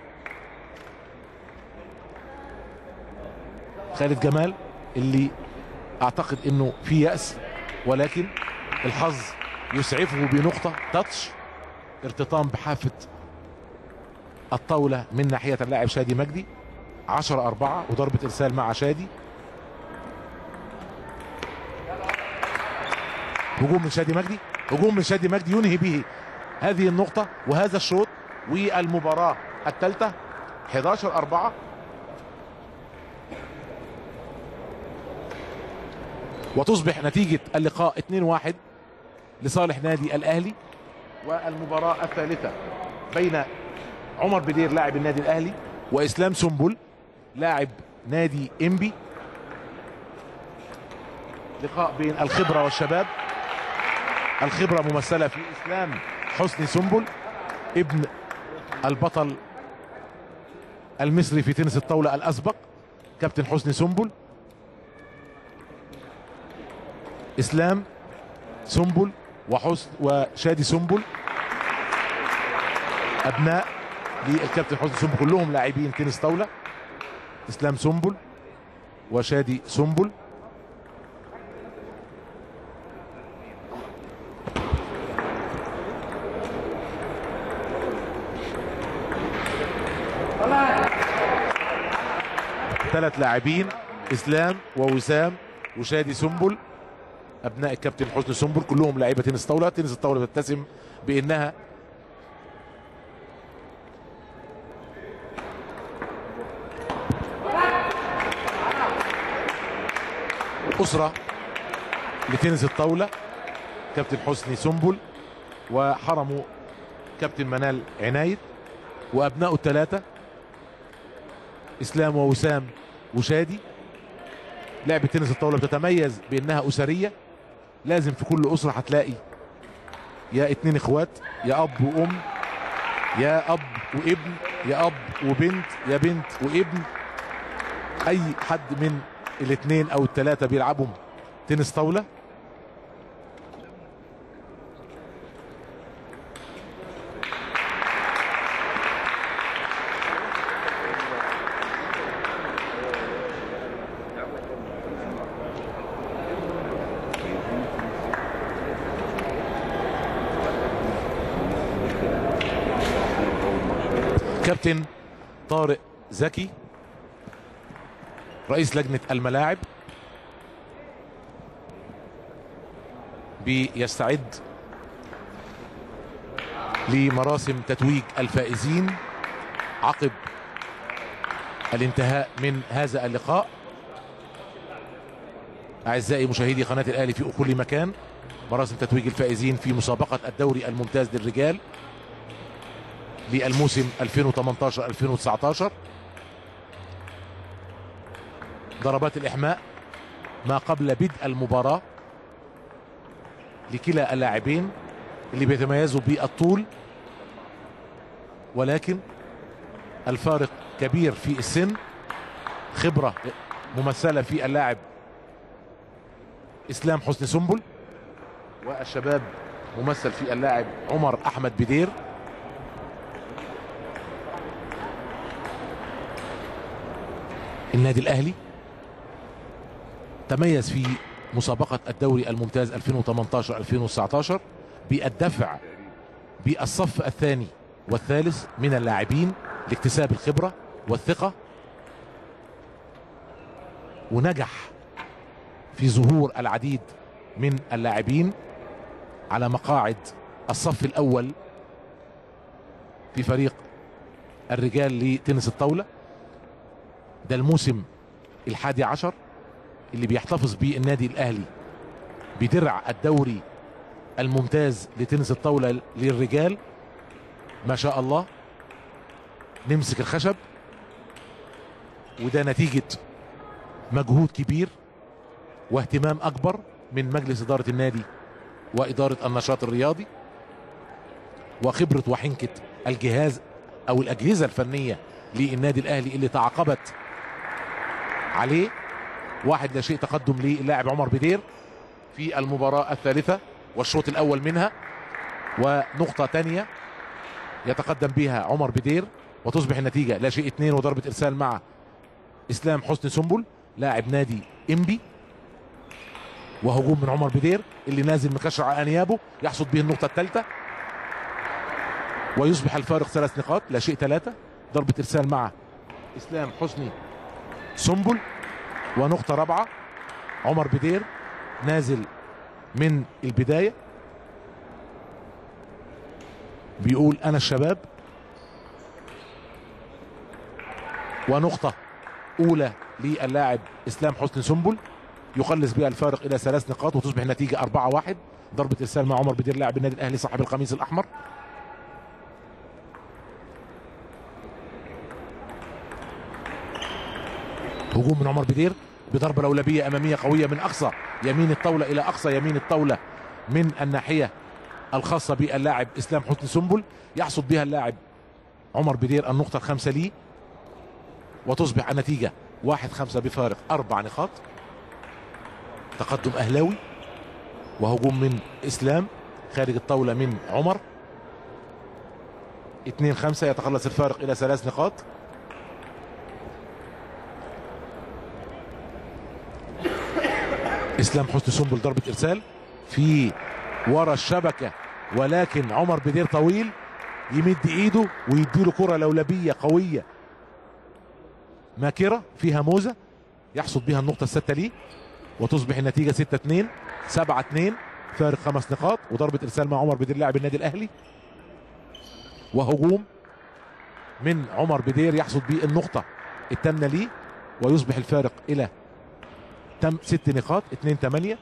خالد جمال اللي اعتقد انه في يأس، ولكن الحظ يسعفه بنقطة تاتش، ارتطام بحافة الطاولة من ناحية اللاعب شادي مجدي. 10-4 وضربة ارسال مع شادي. هجوم من شادي مجدي، هجوم من شادي مجدي ينهي به هذه النقطة وهذا الشوط والمباراة الثالثة. 11-4. وتصبح نتيجة اللقاء 2-1 لصالح نادي الاهلي. والمباراة الثالثة بين عمر بدير لاعب النادي الاهلي واسلام سنبل لاعب نادي انبي. لقاء بين الخبرة والشباب. الخبرة ممثلة في اسلام حسني سنبل ابن البطل المصري في تنس الطاولة الاسبق كابتن حسني سنبل. اسلام سنبل وشادي سنبل ابناء للكابتن حسني سنبل، كلهم لاعبين تنس طاولة. اسلام سنبل وشادي سنبل. ثلاث لاعبين، اسلام ووسام وشادي سنبل ابناء الكابتن حسني سنبل، كلهم لاعيبه تنس طاوله. تنس الطاوله تتسم بانها اسره لتنس الطاوله. كابتن حسني سنبل وحرمه كابتن منال عنايد وابنائه الثلاثه اسلام ووسام وشادي. لعبه تنس الطاوله بتتميز بانها اسريه. لازم في كل اسره هتلاقي يا 2 اخوات، يا اب وام، يا اب وابن، يا اب وبنت، يا بنت وابن. اي حد من الاثنين او الثلاثه بيلعبوا تنس طاوله. كابتن طارق زكي رئيس لجنة الملاعب بيستعد لمراسم تتويج الفائزين عقب الانتهاء من هذا اللقاء. أعزائي مشاهدي قناة الأهلي في كل مكان، مراسم تتويج الفائزين في مسابقة الدوري الممتاز للرجال للموسم 2018-2019. ضربات الإحماء ما قبل بدء المباراة لكلا اللاعبين اللي بيتميزوا بالطول، ولكن الفارق كبير في السن. خبرة ممثلة في اللاعب اسلام حسني سنبل، والشباب ممثل في اللاعب عمر احمد بدير. النادي الاهلي تميز في مسابقة الدوري الممتاز 2018-2019 بالدفع بالصف الثاني والثالث من اللاعبين لاكتساب الخبرة والثقة، ونجح في ظهور العديد من اللاعبين على مقاعد الصف الأول في فريق الرجال لتنس الطاولة. ده الموسم ال11 اللي بيحتفظ بيه النادي الأهلي بدرع الدوري الممتاز لتنس الطاولة للرجال. ما شاء الله نمسك الخشب، وده نتيجة مجهود كبير واهتمام أكبر من مجلس إدارة النادي وإدارة النشاط الرياضي، وخبرة وحنكة الجهاز أو الأجهزة الفنية للنادي الأهلي اللي تعاقبت عليه. 1-0 تقدم للاعب عمر بدير في المباراة الثالثة والشوط الأول منها، ونقطة تانية يتقدم بها عمر بدير وتصبح النتيجة 2-2. وضربة إرسال مع إسلام حسني سنبل لاعب نادي إنبي، وهجوم من عمر بدير اللي نازل مكشر على أنيابه يحصد به النقطة الثالثة، ويصبح الفارق 3 نقاط 3. ضربة إرسال مع إسلام حسني سنبل ونقطة رابعة. عمر بدير نازل من البداية بيقول أنا الشباب، ونقطة أولى للاعب إسلام حسني سنبل يقلص بها الفارق إلى 3 نقاط وتصبح النتيجة 4-1. ضربة إرسال مع عمر بدير لاعب النادي الأهلي صاحب القميص الأحمر. هجوم من عمر بدير بضربة لولبية أمامية قوية من أقصى يمين الطاولة إلى أقصى يمين الطاولة من الناحية الخاصة باللاعب إسلام حسني سنبل، يحصد بها اللاعب عمر بدير النقطة ال5 ليه، وتصبح النتيجة 1-5 بفارق 4 نقاط. تقدم أهلاوي وهجوم من إسلام خارج الطاولة من عمر. 2-5 يتقلص الفارق إلى 3 نقاط. إسلام حسني سنبل ضربة إرسال في ورا الشبكة، ولكن عمر بدير طويل يمد إيده ويديله كرة لولبية قوية ماكرة فيها موزة يحصد بها النقطة ال6 ليه، وتصبح النتيجة 6-2 7-2 فارق 5 نقاط. وضربة إرسال مع عمر بدير لاعب النادي الأهلي، وهجوم من عمر بدير يحصد به النقطة الثامنة ليه، ويصبح الفارق إلى 6 نقاط 2-8.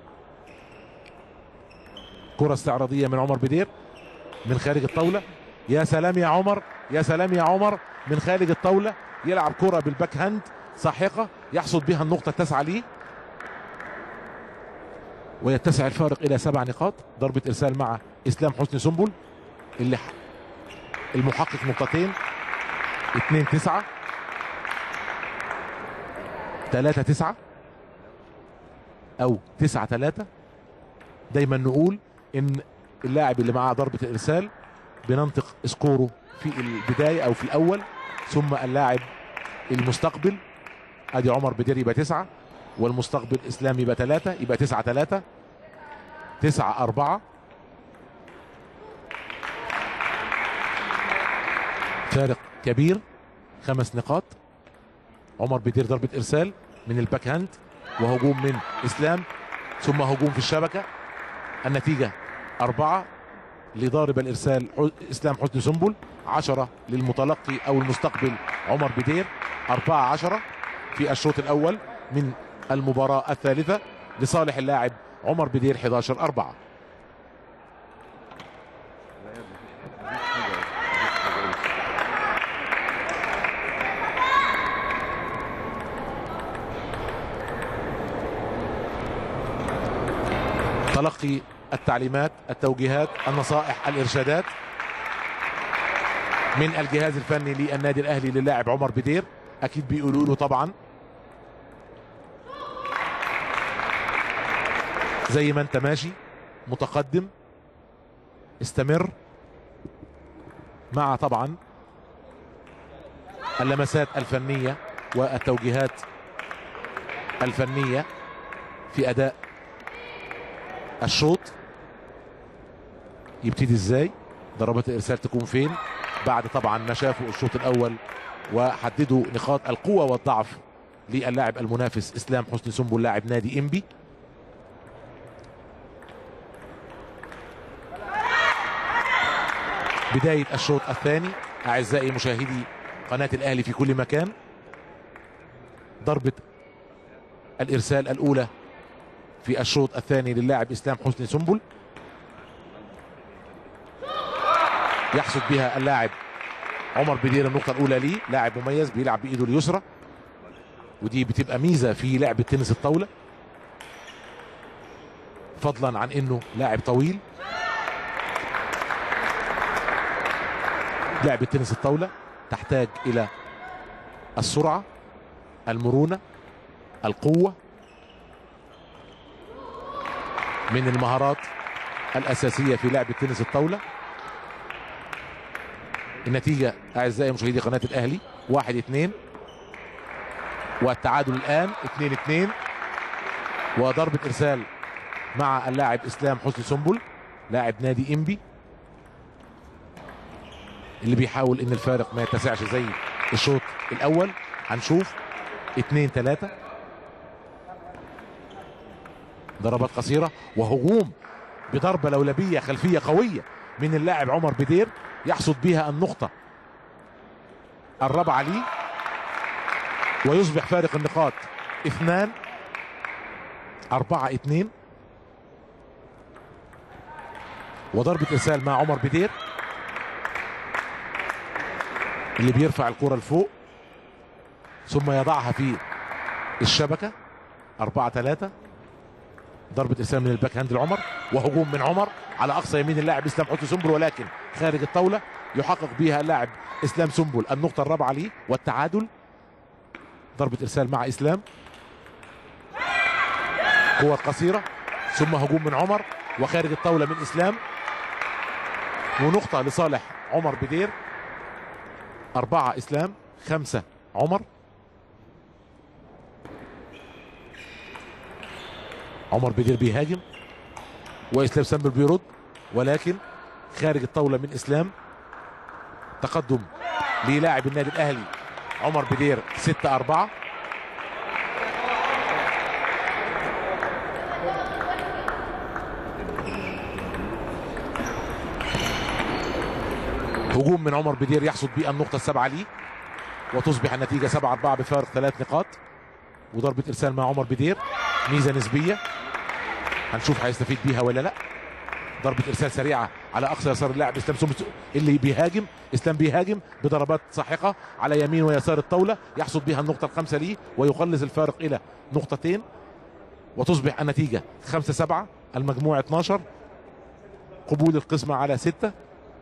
كرة استعراضية من عمر بدير من خارج الطاولة. يا سلام يا عمر، يا سلام يا عمر، من خارج الطاولة يلعب كرة بالباك هاند ساحقة يحصد بها النقطة ال9 ليه، ويتسع الفارق إلى 7 نقاط. ضربة إرسال مع إسلام حسني سنبل اللي المحقق نقطتين 2-9 3-9 أو 9-3. دايما نقول إن اللاعب اللي معاه ضربة الإرسال بننطق سكوره في البداية أو في الأول، ثم اللاعب المستقبل ادي عمر بدير يبقى 9، والمستقبل اسلام يبقى 3، يبقى 9-3 9-4. فارق كبير 5 نقاط. عمر بدير ضربة ارسال من الباك هاند وهجوم من اسلام ثم هجوم في الشبكة. النتيجة 4 لضارب الارسال اسلام حسني سنبل، 10 للمتلقي او المستقبل عمر بدير، 4-10 في الشوط الاول من المباراة الثالثة لصالح اللاعب عمر بدير 11-4. تلقي التعليمات، التوجيهات، النصائح، الارشادات من الجهاز الفني للنادي الاهلي للاعب عمر بدير. اكيد بيقولوا له طبعا زي ما انت ماشي متقدم استمر، مع طبعا اللمسات الفنية والتوجيهات الفنية في اداء الشوط. يبتدي ازاي، ضربات الارسال تكون فين، بعد طبعا ما شافوا الشوط الاول وحددوا نقاط القوة والضعف للاعب المنافس اسلام حسني سنبل لاعب نادي انبي. بداية الشوط الثاني أعزائي مشاهدي قناة الأهلي في كل مكان. ضربة الإرسال الأولى في الشوط الثاني للاعب إسلام حسني سنبل، يحصد بها اللاعب عمر بدير النقطة الأولى ليه. لاعب مميز بيلعب بإيده اليسرى، ودي بتبقى ميزة في لعب التنس الطاولة، فضلا عن إنه لاعب طويل. لعب التنس الطاولة تحتاج إلى السرعة، المرونة، القوة، من المهارات الأساسية في لعب التنس الطاولة. النتيجة أعزائي مشاهدي قناة الأهلي 1-2، والتعادل الآن 2-2، وضربة إرسال مع اللاعب إسلام حسني سنبل لاعب نادي إنبي، اللي بيحاول إن الفارق ما يتسعش زي الشوط الأول. هنشوف 2-3. ضربات قصيرة وهجوم بضربة لولبية خلفية قوية من اللاعب عمر بدير، يحصد بها النقطة الرابعة ليه، ويصبح فارق النقاط 4-2. وضربة إرسال مع عمر بدير اللي بيرفع الكرة لفوق ثم يضعها في الشبكة. 4-3. ضربة إرسال من الباك هاند لعمر، وهجوم من عمر على أقصى يمين اللاعب إسلام حسني سنبل، ولكن خارج الطاولة يحقق بها اللاعب إسلام سنبل النقطة الرابعة ليه والتعادل. ضربة إرسال مع إسلام، كور قصيرة ثم هجوم من عمر وخارج الطاولة من إسلام، ونقطة لصالح عمر بدير. 4 إسلام 5 عمر. عمر بدير بيهاجم وإسلام سنبل بيرد، ولكن خارج الطاولة من إسلام. تقدم للاعب النادي الأهلي عمر بدير 6-4. هجوم من عمر بدير يحصد بيه النقطة السابعة ليه، وتصبح النتيجة 7-4 بفارق 3 نقاط. وضربة إرسال مع عمر بدير ميزة نسبية، هنشوف هيستفيد بيها ولا لا. ضربة إرسال سريعة على أقصى يسار اللاعب إسلام سنبل اللي بيهاجم. إسلام بيهاجم بضربات ساحقة على يمين ويسار الطاولة، يحصد بها النقطة الخامسة ليه ويقلص الفارق إلى نقطتين، وتصبح النتيجة 5-7. المجموع 12، قبول القسمة على 6،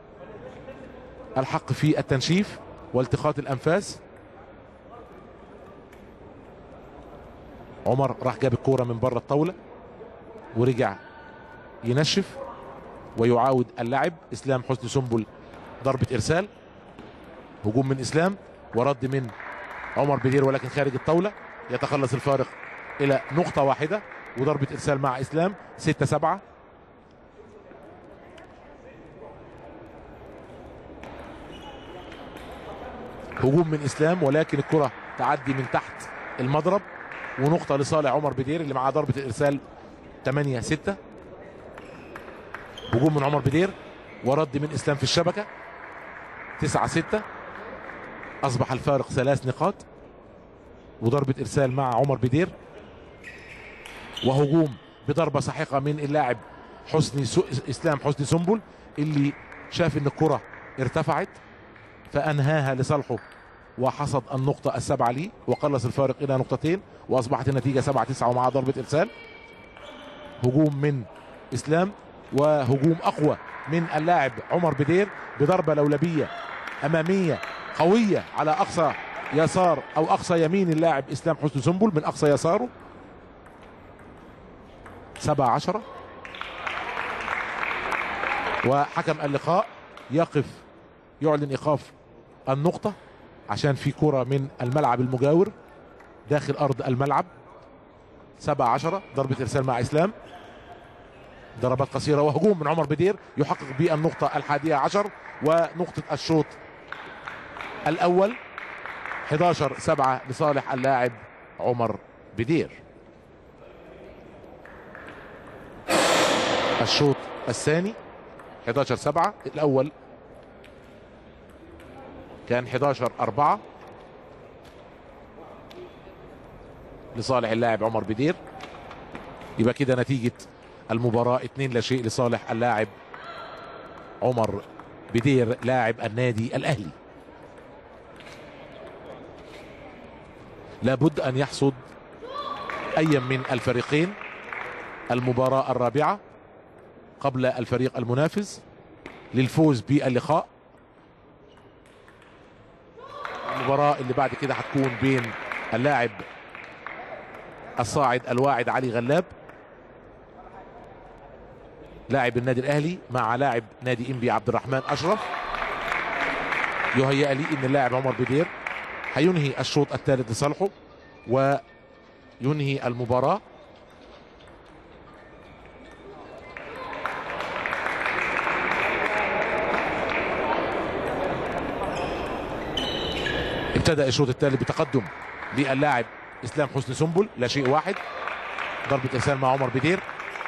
الحق في التنشيف والتقاط الأنفاس. عمر راح جاب الكورة من بره الطاولة ورجع ينشف، ويعاود اللعب إسلام حسني سنبل ضربة إرسال. هجوم من إسلام ورد من عمر بدير ولكن خارج الطاولة، يتخلص الفارق إلى نقطة واحدة. وضربة إرسال مع إسلام 6-7. هجوم من إسلام ولكن الكرة تعدي من تحت المضرب، ونقطة لصالح عمر بدير اللي معاه ضربة الإرسال 8-6. هجوم من عمر بدير ورد من إسلام في الشبكة 9-6. أصبح الفارق 3 نقاط. وضربة إرسال مع عمر بدير، وهجوم بضربة ساحقة من اللاعب إسلام حسني سنبل اللي شاف إن الكرة ارتفعت فأنهاها لصالحه وحصد النقطة السابعة ليه وقلص الفارق إلى نقطتين، وأصبحت النتيجة 7-9 ومع ضربة إرسال. هجوم من إسلام وهجوم أقوى من اللاعب عمر بدير بضربة لولبية أمامية قوية على أقصى يسار أو أقصى يمين اللاعب إسلام حسني سنبل من أقصى يساره. 7-10. وحكم اللقاء يعلن إيقاف النقطة عشان في كرة من الملعب المجاور داخل أرض الملعب. 7-10. ضربة إرسال مع إسلام، ضربات قصيرة وهجوم من عمر بدير يحقق بالنقطة 11 ونقطة الشوط الأول. 11-7 لصالح اللاعب عمر بدير. الشوط الثاني 11-7. الأول كان 11-4 لصالح اللاعب عمر بدير. يبقى كده نتيجة المباراة 2-0 لصالح اللاعب عمر بدير لاعب النادي الأهلي. لابد أن يحصد أي من الفريقين المباراة الرابعة قبل الفريق المنافس للفوز باللقاء. المباراة اللي بعد كده هتكون بين اللاعب الصاعد الواعد علي غلاب لاعب النادي الأهلي مع لاعب نادي إنبي عبد الرحمن أشرف. يهيأ لي إن اللاعب عمر بدير هينهي الشوط الثالث لصالحه وينهي المباراة. ابتدأ الشوط الثالث بتقدم للاعب اسلام حسني سنبل، لا شيء واحد. ضربة ارسال مع عمر بدير،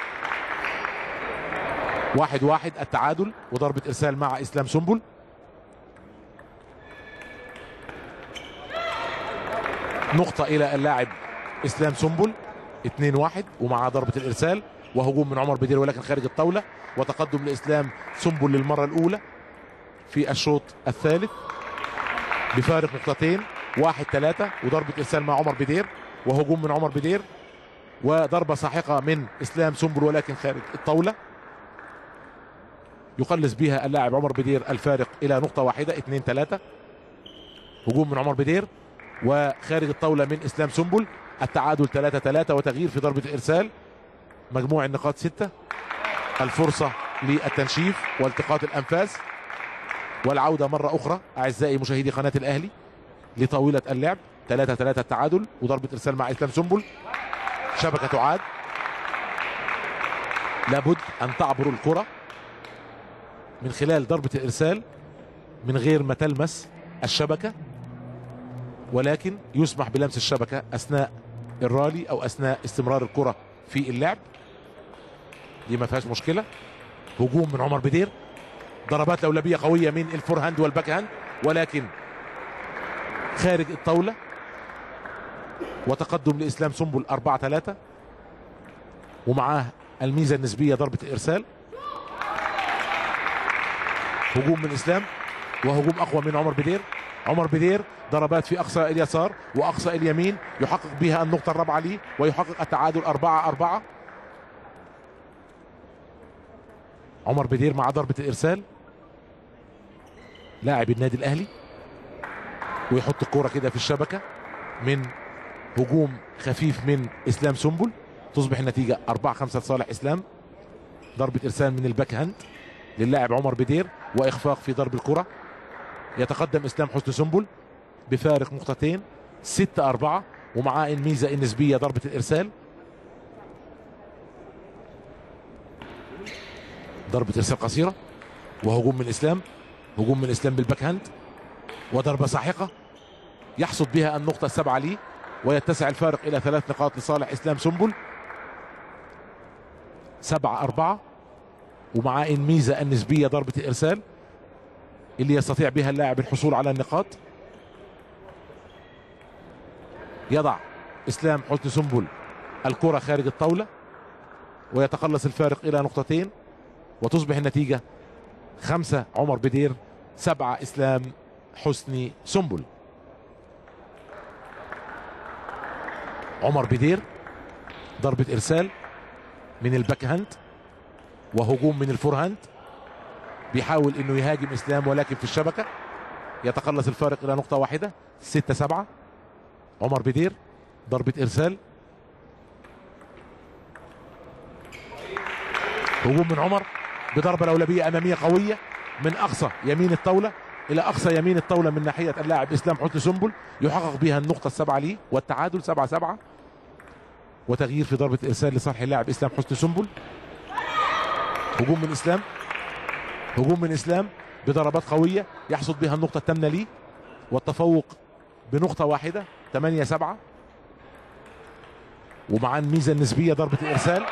1-1 التعادل، وضربة ارسال مع اسلام سنبل. نقطة الى اللاعب اسلام سنبل، 2-1 ومع ضربة الارسال، وهجوم من عمر بدير ولكن خارج الطاولة، وتقدم لاسلام سنبل للمرة الاولى في الشوط الثالث بفارق نقطتين، 1-3 وضربة ارسال مع عمر بدير وهجوم من عمر بدير وضربة ساحقة من اسلام سنبل ولكن خارج الطاولة، يقلص بها اللاعب عمر بدير الفارق الى نقطة واحدة، 2-3. هجوم من عمر بدير وخارج الطاولة من اسلام سنبل، التعادل 3-3 وتغيير في ضربة الارسال، مجموع النقاط 6. الفرصة للتنشيف والتقاط الانفاس والعودة مرة اخرى اعزائي مشاهدي قناة الاهلي لطاولة اللعب. 3-3 التعادل وضربة ارسال مع اسلام سنبل، شبكة تعاد. لابد ان تعبر الكرة من خلال ضربة الارسال من غير ما تلمس الشبكة، ولكن يسمح بلمس الشبكة اثناء الرالي او اثناء استمرار الكرة في اللعب، دي ما فيهاش مشكلة. هجوم من عمر بدير، ضربات لولبية قوية من الفورهاند والباك هاند ولكن خارج الطاولة، وتقدم لاسلام سنبل 4-3 ومعاه الميزة النسبية ضربة الارسال. هجوم من اسلام وهجوم اقوى من عمر بدير. عمر بدير ضربات في اقصى اليسار واقصى اليمين يحقق بها النقطة الرابعة ليه ويحقق التعادل 4-4. عمر بدير مع ضربة الارسال لاعب النادي الاهلي، ويحط الكرة كده في الشبكة من هجوم خفيف من اسلام سنبل، تصبح النتيجة 4-5 لصالح اسلام. ضربة ارسال من الباك هاند للاعب عمر بدير واخفاق في ضرب الكرة، يتقدم اسلام حسني سنبل بفارق نقطتين، 6-4 ومعاه الميزة النسبية ضربة الارسال. ضربة ارسال قصيرة وهجوم من اسلام، هجوم من اسلام بالباك هاند وضربة ساحقة يحصد بها النقطة 7 ليه ويتسع الفارق الى 3 نقاط لصالح اسلام سنبل. 7-4 ومعاه الميزة النسبية ضربة الارسال اللي يستطيع بها اللاعب الحصول على النقاط. يضع اسلام حسني سنبل الكرة خارج الطاولة ويتقلص الفارق الى نقطتين، وتصبح النتيجة 5 عمر بدير 7 اسلام حسني سنبل. عمر بدير ضربة ارسال من الباك هاند وهجوم من الفورهاند، بيحاول انه يهاجم اسلام ولكن في الشبكة، يتقلص الفارق الى نقطة واحدة، 6-7. عمر بدير ضربة ارسال، هجوم من عمر بضربة لولبية امامية قوية من اقصى يمين الطاولة الى اقصى يمين الطاولة من ناحية اللاعب اسلام حسني سنبل، يحقق بها النقطة 7 ليه والتعادل 7-7 وتغيير في ضربة ارسال لصالح اللاعب اسلام حسني سنبل. هجوم من اسلام، هجوم من اسلام بضربات قوية يحصد بها النقطة الثامنة ليه والتفوق بنقطة واحدة، 8-7 ومع الميزة النسبية ضربة الارسال.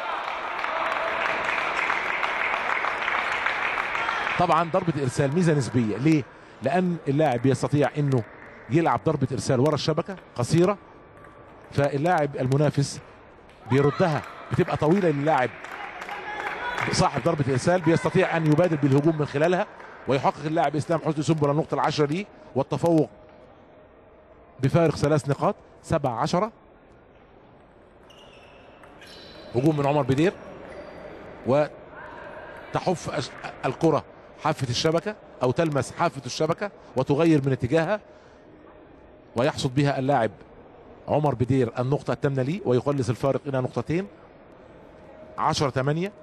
طبعا ضربة الارسال ميزة نسبية ليه؟ لان اللاعب يستطيع انه يلعب ضربة ارسال ورا الشبكة قصيرة، فاللاعب المنافس بيردها بتبقى طويلة للاعب صاحب ضربة الارسال، بيستطيع ان يبادر بالهجوم من خلالها، ويحقق اللاعب اسلام حسني سنبل النقطة ال10 ليه والتفوق بفارق 3 نقاط 17. هجوم من عمر بدير، وتحف الكرة حافة الشبكة او تلمس حافة الشبكة وتغير من اتجاهها، ويحصد بها اللاعب عمر بدير النقطة الثامنة ليه ويقلص الفارق الى نقطتين. 10-8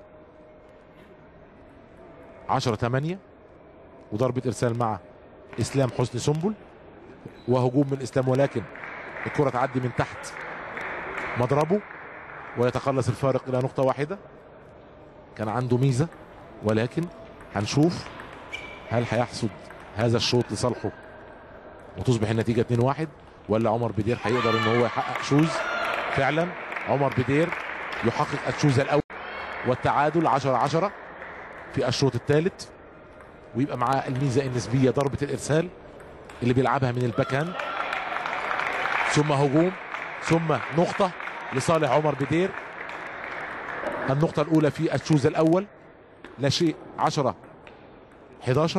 10-8. وضربة ارسال مع اسلام حسني سنبل، وهجوم من اسلام، ولكن الكرة تعدي من تحت مضربه ويتقلص الفارق الى نقطة واحدة. كان عنده ميزة، ولكن هنشوف هل هيحصد هذا الشوط لصالحه وتصبح النتيجة 2-1، ولا عمر بدير هيقدر ان هو يحقق شوز. فعلا عمر بدير يحقق الشوز الاول والتعادل 10-10 في الشوط الثالث، ويبقى معاه الميزة النسبية ضربة الارسال اللي بيلعبها من الباك، ثم هجوم، ثم نقطة لصالح عمر بدير. النقطة الأولى في الشوز الأول، لا شيء. 10-11.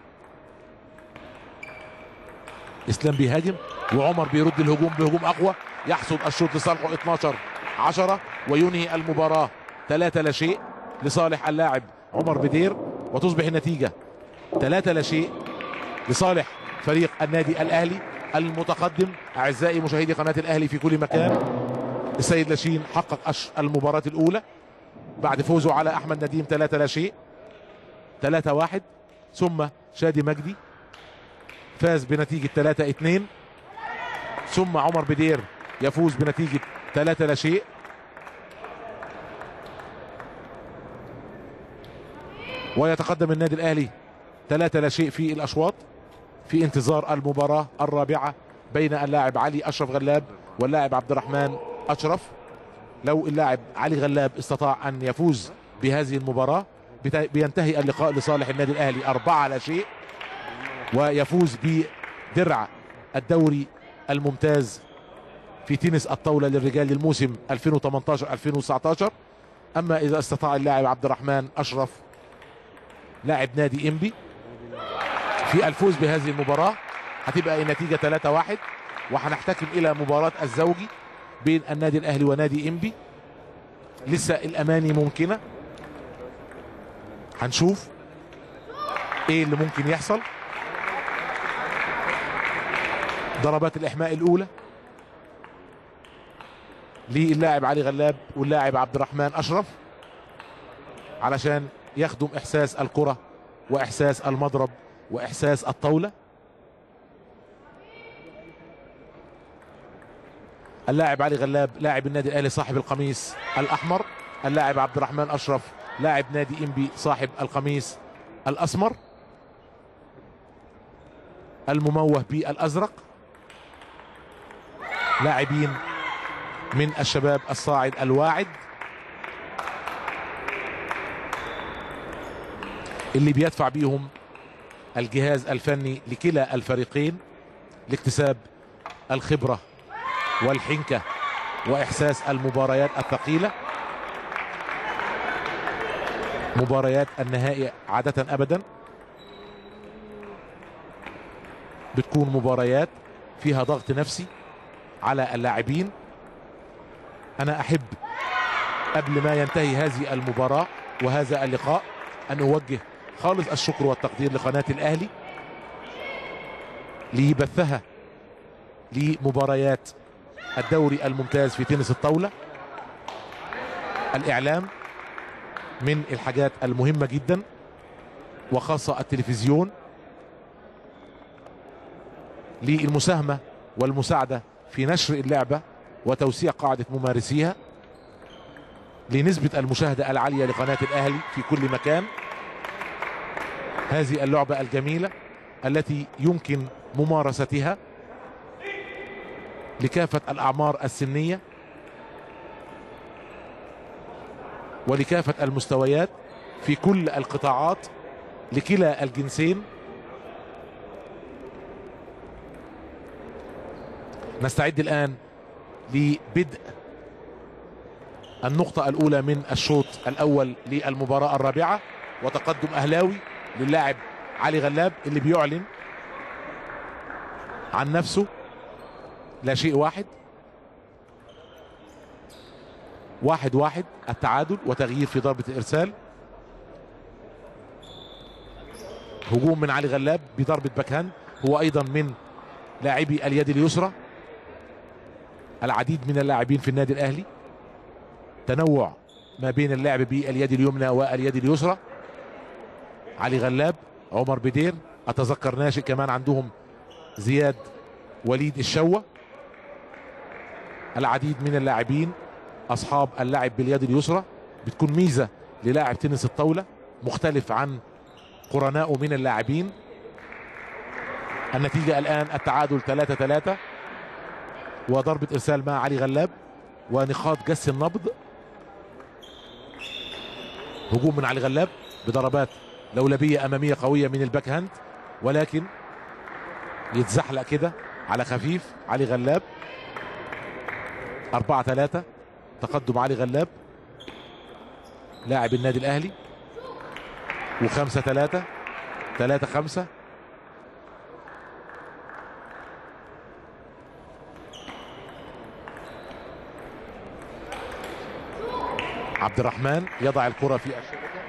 إسلام بيهاجم وعمر بيرد الهجوم بهجوم أقوى، يحصد الشوط لصالحه 12-10 وينهي المباراة 3 لا شيء لصالح اللاعب عمر بدير، وتصبح النتيجة 3 لا شيء لصالح فريق النادي الأهلي المتقدم. أعزائي مشاهدي قناة الأهلي في كل مكان، السيد لاشين حقق المباراة الأولى بعد فوزه على أحمد نديم 3 لا شيء 3-1. ثم شادي مجدي فاز بنتيجة 3-2، ثم عمر بدير يفوز بنتيجة 3 لا شيء. ويتقدم النادي الأهلي 3 لا شيء في الأشواط، في انتظار المباراة الرابعة بين اللاعب علي أشرف غلاب واللاعب عبد الرحمن أشرف. لو اللاعب علي غلاب استطاع أن يفوز بهذه المباراة بينتهي اللقاء لصالح النادي الأهلي 4 لا شيء، ويفوز بدرع الدوري الممتاز في تنس الطاولة للرجال للموسم 2018-2019. أما إذا استطاع اللاعب عبد الرحمن أشرف لاعب نادي إنبي في الفوز بهذه المباراة، هتبقى النتيجة 3-1، وهنحتكم إلى مباراة الزوجي بين النادي الأهلي ونادي إنبي. لسه الأماني ممكنة، هنشوف إيه اللي ممكن يحصل. ضربات الإحماء الأولى للاعب علي غلاب واللاعب عبد الرحمن أشرف علشان يخدم إحساس الكرة وإحساس المضرب وإحساس الطاولة. اللاعب علي غلاب لاعب النادي الأهلي صاحب القميص الأحمر، اللاعب عبد الرحمن أشرف لاعب نادي إنبي صاحب القميص الأسمر المموه بالأزرق. لاعبين من الشباب الصاعد الواعد اللي بيدفع بيهم الجهاز الفني لكلا الفريقين لاكتساب الخبرة والحنكة وإحساس المباريات الثقيلة. مباريات النهائي عادة أبدا بتكون مباريات فيها ضغط نفسي على اللاعبين. أنا أحب قبل ما ينتهي هذه المباراة وهذا اللقاء أن أوجه خالص الشكر والتقدير لقناة الأهلي لبثها لمباريات الدوري الممتاز في تنس الطاولة. الإعلام من الحاجات المهمة جدا، وخاصة التلفزيون، للمساهمة والمساعدة في نشر اللعبة وتوسيع قاعدة ممارسيها لنسبة المشاهدة العالية لقناة الأهلي في كل مكان. هذه اللعبة الجميلة التي يمكن ممارستها لكافة الأعمار السنية ولكافة المستويات في كل القطاعات لكلا الجنسين. نستعد الآن لبدء النقطة الأولى من الشوط الأول للمباراة الرابعة، وتقدم أهلاوي للاعب علي غلاب اللي بيعلن عن نفسه لا شيء واحد. 1-1 التعادل وتغيير في ضربة الإرسال. هجوم من علي غلاب بضربة باكهاند، هو أيضا من لاعبي اليد اليسرى. العديد من اللاعبين في النادي الأهلي، تنوع ما بين اللعب باليد اليمنى واليد اليسرى. علي غلاب، عمر بدير، أتذكر ناشئ كمان عندهم زياد وليد الشوة. العديد من اللاعبين أصحاب اللعب باليد اليسرى، بتكون ميزة للاعب تنس الطاولة مختلف عن قرنائه من اللاعبين. النتيجة الآن التعادل 3-3 وضربة إرسال مع علي غلاب ونقاط جس النبض. هجوم من علي غلاب بضربات لولبية أمامية قوية من الباك هاند، ولكن يتزحلق كده على خفيف علي غلاب. 4-3 تقدم علي غلاب لاعب النادي الأهلي، و5-3 3-5. عبد الرحمن يضع الكرة في الشبكة.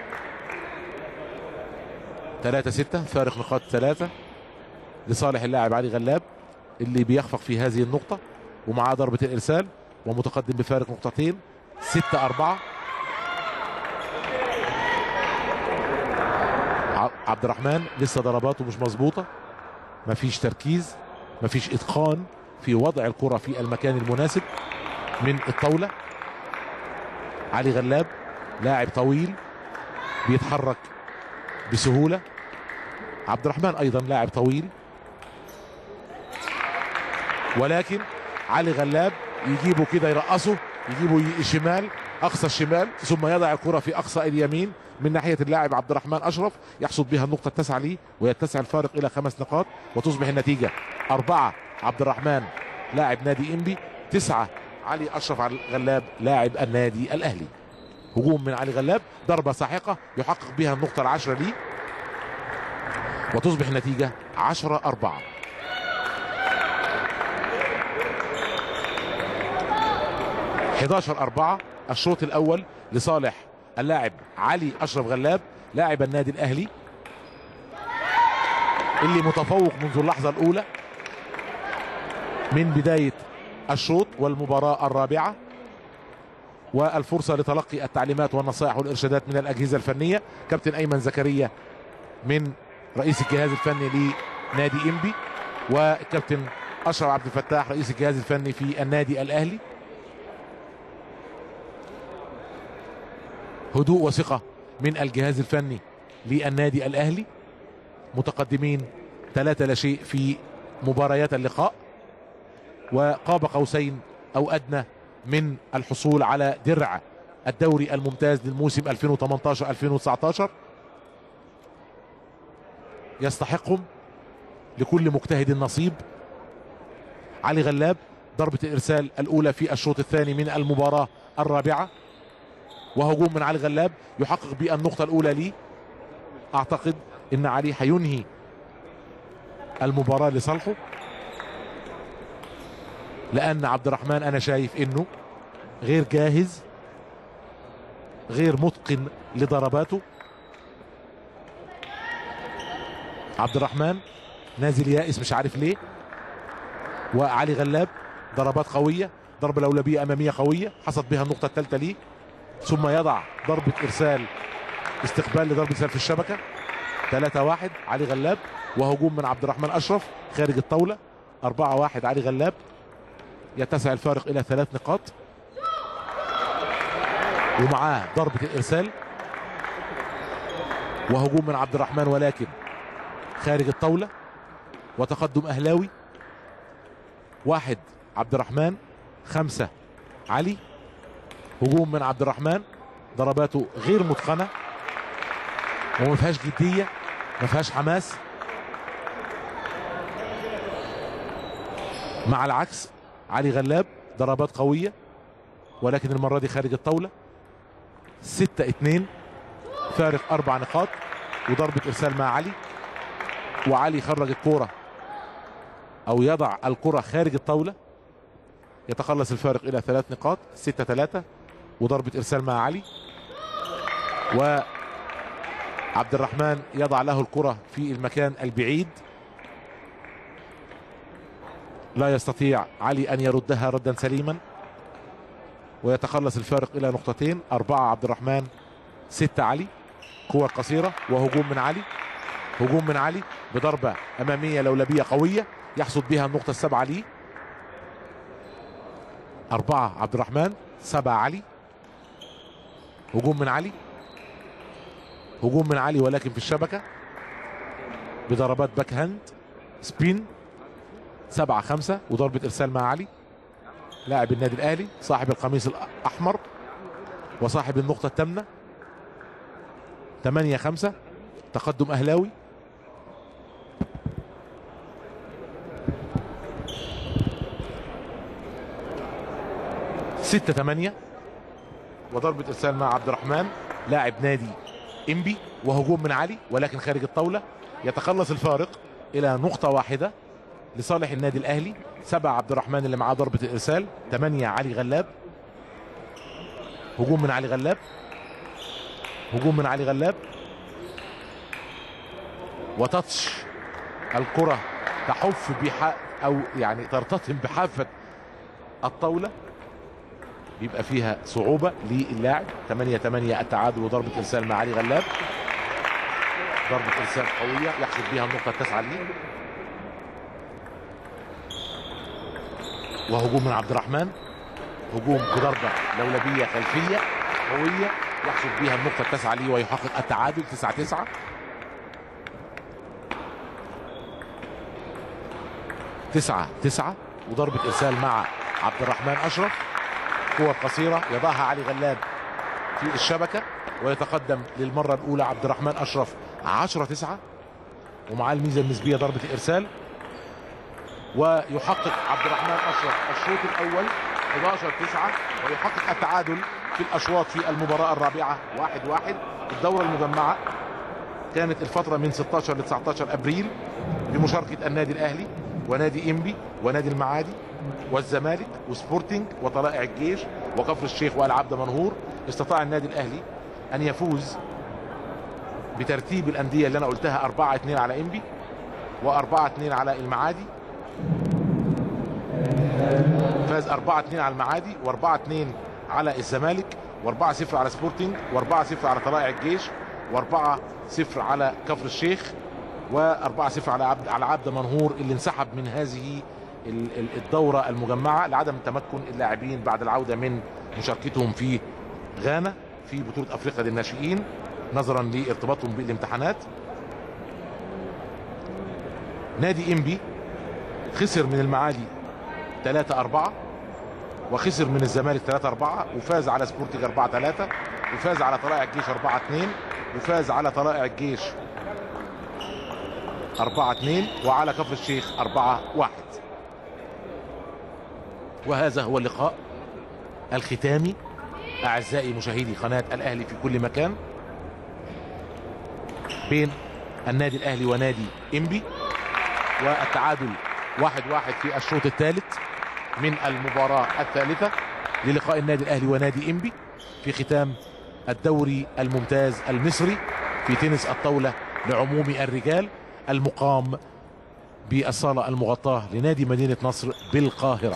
3-6 فارق نقاط 3 لصالح اللاعب علي غلاب اللي بيخفق في هذه النقطة، ومعاه ضربة الإرسال ومتقدم بفارق نقطتين. 6-4. عبد الرحمن لسه ضرباته مش مظبوطة، مفيش تركيز، مفيش إتقان في وضع الكرة في المكان المناسب من الطاولة. علي غلاب لاعب طويل بيتحرك بسهولة. عبد الرحمن أيضا لاعب طويل، ولكن علي غلاب يجيبه كده يرقصه، يجيبه شمال أقصى الشمال، ثم يضع الكرة في أقصى اليمين من ناحية اللاعب عبد الرحمن أشرف، يحصد بها النقطة التاسعة ليه ويتسع الفارق إلى 5 نقاط، وتصبح النتيجة 4 عبد الرحمن لاعب نادي إنبي، 9 علي أشرف غلاب لاعب النادي الأهلي. هجوم من علي غلاب، ضربة ساحقة يحقق بها النقطة العاشرة ليه، وتصبح النتيجة 10-4. 11-4 الشوط الأول لصالح اللاعب علي أشرف غلاب لاعب النادي الأهلي اللي متفوق منذ اللحظة الأولى من بداية الشوط والمباراة الرابعة، والفرصة لتلقي التعليمات والنصائح والإرشادات من الأجهزة الفنية. كابتن أيمن زكريا من رئيس الجهاز الفني لنادي إنبي، وكابتن أشرف عبد الفتاح رئيس الجهاز الفني في النادي الأهلي. هدوء وثقة من الجهاز الفني للنادي الأهلي، متقدمين 3-0 في مباريات اللقاء، وقاب قوسين أو أدنى من الحصول على درع الدوري الممتاز للموسم 2018-2019. يستحقهم لكل مجتهد نصيب. علي غلاب ضربة الإرسال الأولى في الشوط الثاني من المباراة الرابعة، وهجوم من علي غلاب يحقق بالنقطة الأولى ليه. أعتقد إن علي حينهي المباراة لصالحه، لأن عبد الرحمن أنا شايف إنه غير جاهز، غير متقن لضرباته. عبد الرحمن نازل يائس مش عارف ليه. وعلي غلاب ضربات قوية، ضربة لولبية أمامية قوية حصد بها النقطة الثالثة ليه، ثم يضع ضربة إرسال استقبال لضربة إرسال في الشبكة. 3-1 علي غلاب، وهجوم من عبد الرحمن أشرف خارج الطاولة. 4-1 علي غلاب، يتسع الفارق إلى 3 نقاط، ومعاه ضربة الإرسال. وهجوم من عبد الرحمن ولكن خارج الطاولة، وتقدم أهلاوي. 1 عبد الرحمن، 5 علي. هجوم من عبد الرحمن، ضرباته غير متقنة وما فيهاش جدية، ما فيهاش حماس، مع العكس علي غلاب، ضربات قوية ولكن المرة دي خارج الطاولة. 6-2، فارق 4 نقاط، وضربة إرسال مع علي، وعلي خرج الكرة أو يضع الكرة خارج الطاولة، يتخلص الفارق إلى 3 نقاط. 6-3، وضربة إرسال مع علي، وعبد الرحمن يضع له الكرة في المكان البعيد، لا يستطيع علي أن يردها ردا سليما، ويتخلص الفارق إلى نقطتين. 4 عبد الرحمن، 6 علي. كور قصيرة وهجوم من علي، هجوم من علي بضربة أمامية لولبية قوية يحصد بها النقطة السابعة ليه. 4 عبد الرحمن، 7 علي. هجوم من علي، هجوم من علي ولكن في الشبكة بضربات باك هاند سبين. 7-5، وضربة إرسال مع علي، لاعب النادي الأهلي صاحب القميص الأحمر وصاحب النقطة الثامنة. 8-5، تقدم أهلاوي. 6-8، وضربة إرسال مع عبد الرحمن لاعب نادي إنبي، وهجوم من علي ولكن خارج الطاولة، يتخلص الفارق إلى نقطة واحدة لصالح النادي الأهلي. 7 عبد الرحمن اللي معاه ضربة الإرسال. 8 علي غلاب، هجوم من علي غلاب، هجوم من علي غلاب، وتاتش الكرة تحف أو يعني ترتطم بحافة الطاولة، بيبقى فيها صعوبة للاعب. 8-8، التعادل، وضربة إرسال مع علي غلاب، ضربة إرسال قوية يحصد بها النقطة التاسعة ليه. وهجوم من عبد الرحمن، هجوم بضربة لولبية خلفية قوية يحصد بها النقطة التاسعة ليه ويحقق التعادل. 9-9. 9-9، وضربة إرسال مع عبد الرحمن أشرف، كور قصيرة يضعها علي غلاب في الشبكة، ويتقدم للمرة الأولى عبد الرحمن أشرف 10-9، ومعاه الميزة النسبية ضربة الإرسال، ويحقق عبد الرحمن أشرف الشوط الأول 11-9، ويحقق التعادل في الأشواط في المباراة الرابعة 1-1. الدورة المجمعة كانت الفترة من 16 ل 19 أبريل بمشاركة النادي الأهلي ونادي إنبي ونادي المعادي والزمالك وسبورتنج وطلائع الجيش وكفر الشيخ والعبد منهور. استطاع النادي الأهلي أن يفوز بترتيب الأندية اللي أنا قلتها 4-2 على إنبي، و4-2 على المعادي. فاز 4-2 على المعادي، و4-2 على الزمالك، و4-0 على سبورتنج، و4-0 على طلائع الجيش، و4-0 على كفر الشيخ، و4-0 على عبد منهور اللي انسحب من هذه الدورة المجمعة لعدم تمكن اللاعبين بعد العودة من مشاركتهم في غانا في بطولة أفريقيا للناشئين نظرا لارتباطهم بالامتحانات. نادي إنبي خسر من المعادي 3-4، وخسر من الزمالك 3-4، وفاز على سبورتنج 4-3، وفاز على طلائع الجيش 4-2، وفاز على طلائع الجيش 4-2، وعلى كفر الشيخ 4-1. وهذا هو اللقاء الختامي أعزائي مشاهدي قناة الأهلي في كل مكان بين النادي الأهلي ونادي إنبي، والتعادل 1-1 في الشوط الثالث من المباراة الثالثة للقاء النادي الأهلي ونادي إنبي في ختام الدوري الممتاز المصري في تنس الطاولة لعموم الرجال المقام بالصالة المغطاة لنادي مدينة نصر بالقاهرة.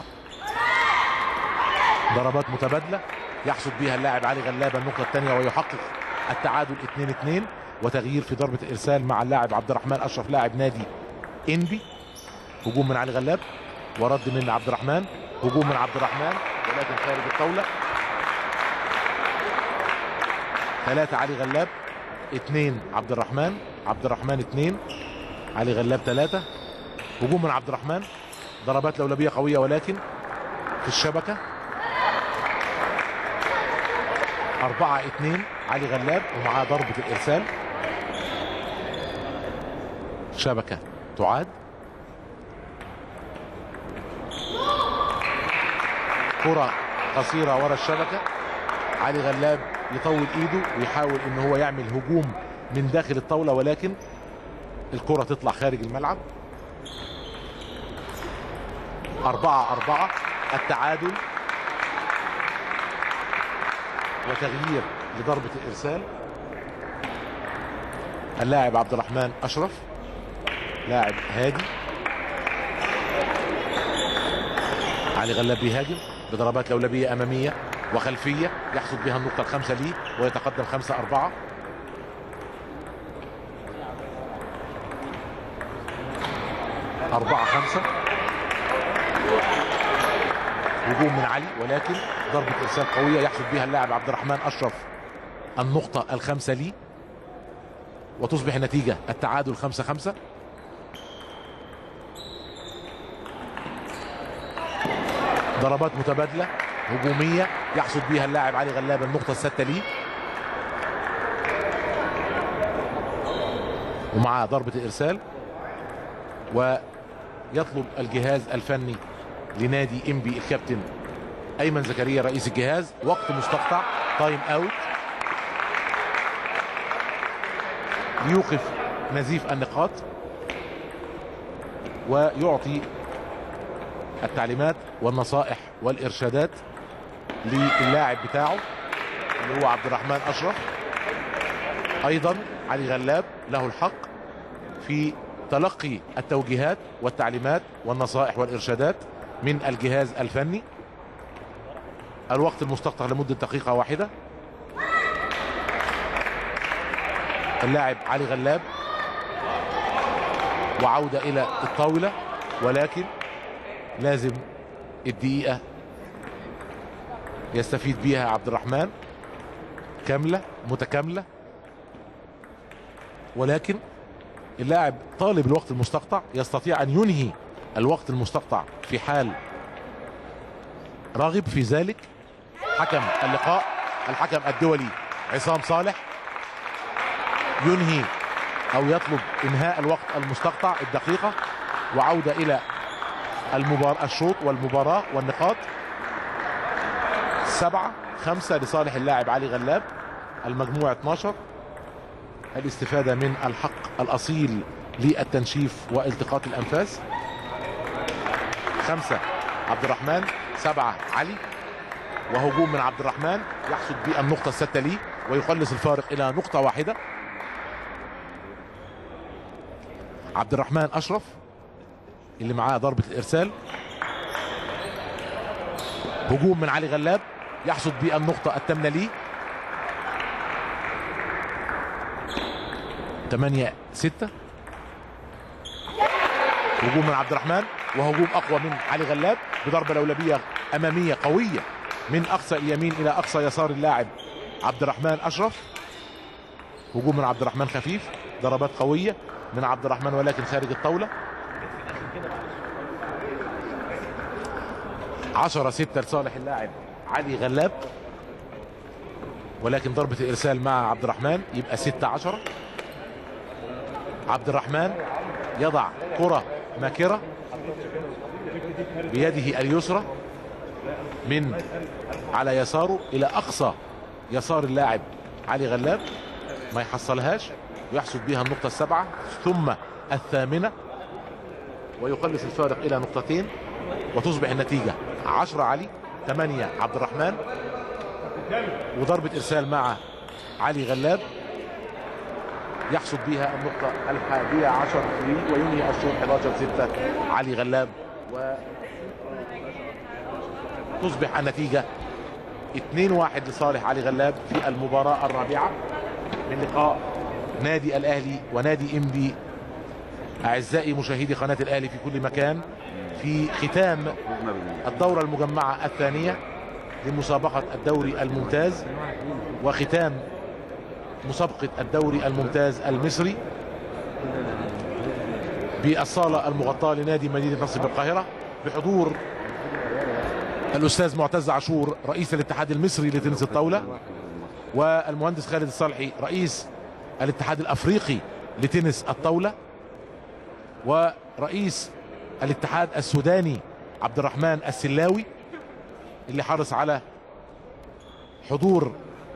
ضربات متبادلة يحصد بها اللاعب علي غلاب النقطة الثانية ويحقق التعادل 2-2، وتغيير في ضربة الإرسال مع اللاعب عبد الرحمن أشرف لاعب نادي إنبي. هجوم من علي غلاب ورد من عبد الرحمن، هجوم من عبد الرحمن ولكن خارج الطاولة. 3 علي غلاب، 2 عبد الرحمن، عبد الرحمن 2 علي غلاب 3. هجوم من عبد الرحمن، ضربات لولبية قوية ولكن في الشبكة. 4-2 علي غلاب ومعاه ضربة الإرسال، شبكة تعاد. كرة قصيرة ورا الشبكة. علي غلاب يطول ايده ويحاول ان هو يعمل هجوم من داخل الطاولة، ولكن الكرة تطلع خارج الملعب. 4-4 التعادل وتغيير لضربة الإرسال. اللاعب عبد الرحمن أشرف لاعب هادي. علي غلاب بيهاجم بضربات لولبية أمامية وخلفية يحصد بها النقطة الخامسة ليه ويتقدم 5-4. أربعة 5 هجوم من علي، ولكن ضربة إرسال قوية يحصد بها اللاعب عبد الرحمن أشرف النقطة الخامسة ليه، وتصبح النتيجة التعادل 5-5. ضربات متبادلة هجومية يحصد بها اللاعب علي غلاب النقطة السادسة ليه، ومعاه ضربة الإرسال. ويطلب الجهاز الفني لنادي إنبي الكابتن أيمن زكريا رئيس الجهاز وقت مستقطع، تايم اوت، ليوقف نزيف النقاط ويعطي التعليمات والنصائح والإرشادات للاعب بتاعه اللي هو عبد الرحمن أشرف. أيضا علي غلاب له الحق في تلقي التوجيهات والتعليمات والنصائح والإرشادات من الجهاز الفني. الوقت المستقطع لمدة دقيقة واحدة. اللاعب علي غلاب وعودة إلى الطاولة، ولكن لازم الدقيقة يستفيد بها عبد الرحمن كاملة متكاملة، ولكن اللاعب طالب الوقت المستقطع يستطيع أن ينهي الوقت المستقطع في حال راغب في ذلك. حكم اللقاء الحكم الدولي عصام صالح ينهي أو يطلب إنهاء الوقت المستقطع الدقيقة وعودة إلى المباراة الشوط والمباراة والنقاط. 7-5 لصالح اللاعب علي غلاب. المجموع 12. الاستفادة من الحق الأصيل للتنشيف والتقاط الأنفاس. 5 عبد الرحمن، 7 علي، وهجوم من عبد الرحمن يحصد بالنقطة السادسة ليه ويقلص الفارق إلى نقطة واحدة. عبد الرحمن أشرف اللي معاه ضربة الإرسال. هجوم من علي غلاب يحصد بالنقطة الثامنة ليه. 8-6. هجوم من عبد الرحمن وهجوم أقوى من علي غلاب بضربة لولبية أمامية قوية من أقصى اليمين إلى أقصى يسار اللاعب عبد الرحمن أشرف. هجوم من عبد الرحمن خفيف، ضربات قوية من عبد الرحمن ولكن خارج الطاولة. 10-6 لصالح اللاعب علي غلاب، ولكن ضربة الإرسال مع عبد الرحمن يبقى 16. عبد الرحمن يضع كرة ماكرة بيده اليسرى من على يساره إلى أقصى يسار اللاعب علي غلاب، ما يحصلهاش ويحصد بها النقطة 7 ثم 8 ويقلص الفارق إلى نقطتين وتصبح النتيجة 10 علي 8 عبد الرحمن. وضربة إرسال مع علي غلاب يحصد بها النقطة 11 وينهي الشوط 11-6 علي غلاب، وتصبح النتيجة 2-1 لصالح علي غلاب في المباراة الرابعة من لقاء نادي الأهلي ونادي إنبي. أعزائي مشاهدي قناة الأهلي في كل مكان، في ختام الدورة المجمعة الثانية لمسابقة الدوري الممتاز وختام مسابقة الدوري الممتاز المصري بالصالة المغطاة لنادي مدينة نصر بالقاهرة بحضور الأستاذ معتز عاشور رئيس الاتحاد المصري لتنس الطاولة، والمهندس خالد الصالحي رئيس الاتحاد الأفريقي لتنس الطاولة، ورئيس الاتحاد السوداني عبد الرحمن السلاوي، اللي حرص على حضور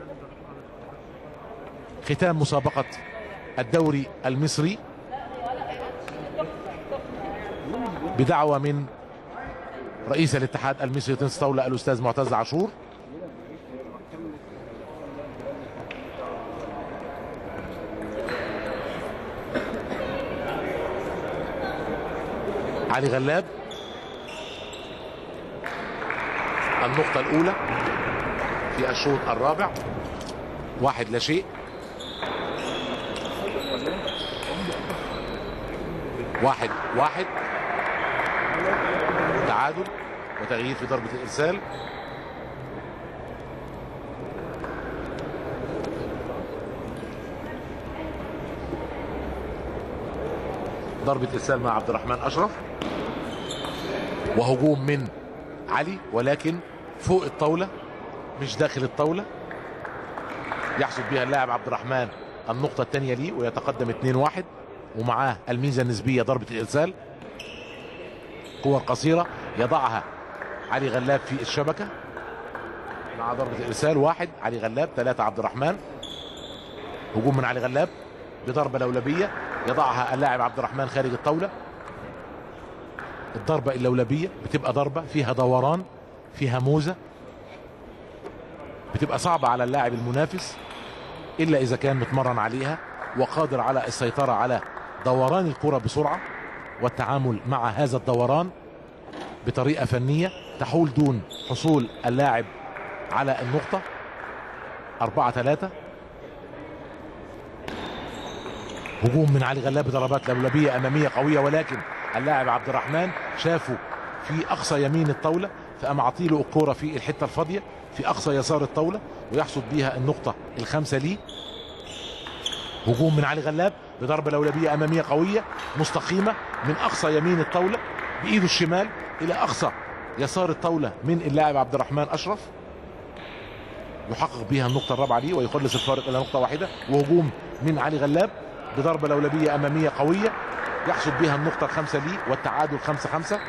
ختام مسابقة الدوري المصري بدعوة من رئيس الاتحاد المصري لتنس الطاولة الأستاذ معتز عاشور. علي غلاب النقطة الأولى في الشوط الرابع، 1-0. 1-1 تعادل وتغيير في ضربة الإرسال. ضربة إرسال مع عبد الرحمن أشرف، وهجوم من علي ولكن فوق الطاولة مش داخل الطاولة، يحصد بها اللاعب عبد الرحمن النقطة الثانية ليه ويتقدم 2-1، ومعاه الميزة النسبية ضربة الإرسال. كور قصيرة يضعها علي غلاب في الشبكة مع ضربة الإرسال. 1 علي غلاب، 3 عبد الرحمن. هجوم من علي غلاب بضربة لولبية يضعها اللاعب عبد الرحمن خارج الطاولة. الضربة اللولبية بتبقى ضربة فيها دوران، فيها موزة، بتبقى صعبة على اللاعب المنافس إلا إذا كان متمرن عليها وقادر على السيطرة على دوران الكرة بسرعة والتعامل مع هذا الدوران بطريقة فنية تحول دون حصول اللاعب على النقطة. 4-3. هجوم من علي غلاب بضربات لولبية أمامية قوية، ولكن اللاعب عبد الرحمن شافه في أقصى يمين الطاولة فقام عطيله الكرة في الحتة الفاضية في أقصى يسار الطاولة ويحصد بيها النقطة الخامسة ليه. هجوم من علي غلاب بضربة لولبية أمامية قوية مستقيمة من أقصى يمين الطاولة بإيده الشمال إلى أقصى يسار الطاولة من اللاعب عبد الرحمن أشرف، يحقق بها النقطة الرابعة ليه ويخلص الفارق إلى نقطة واحدة. وهجوم من علي غلاب بضربة لولبية أمامية قوية يحصد بها النقطة الخامسة ليه والتعادل 5-5.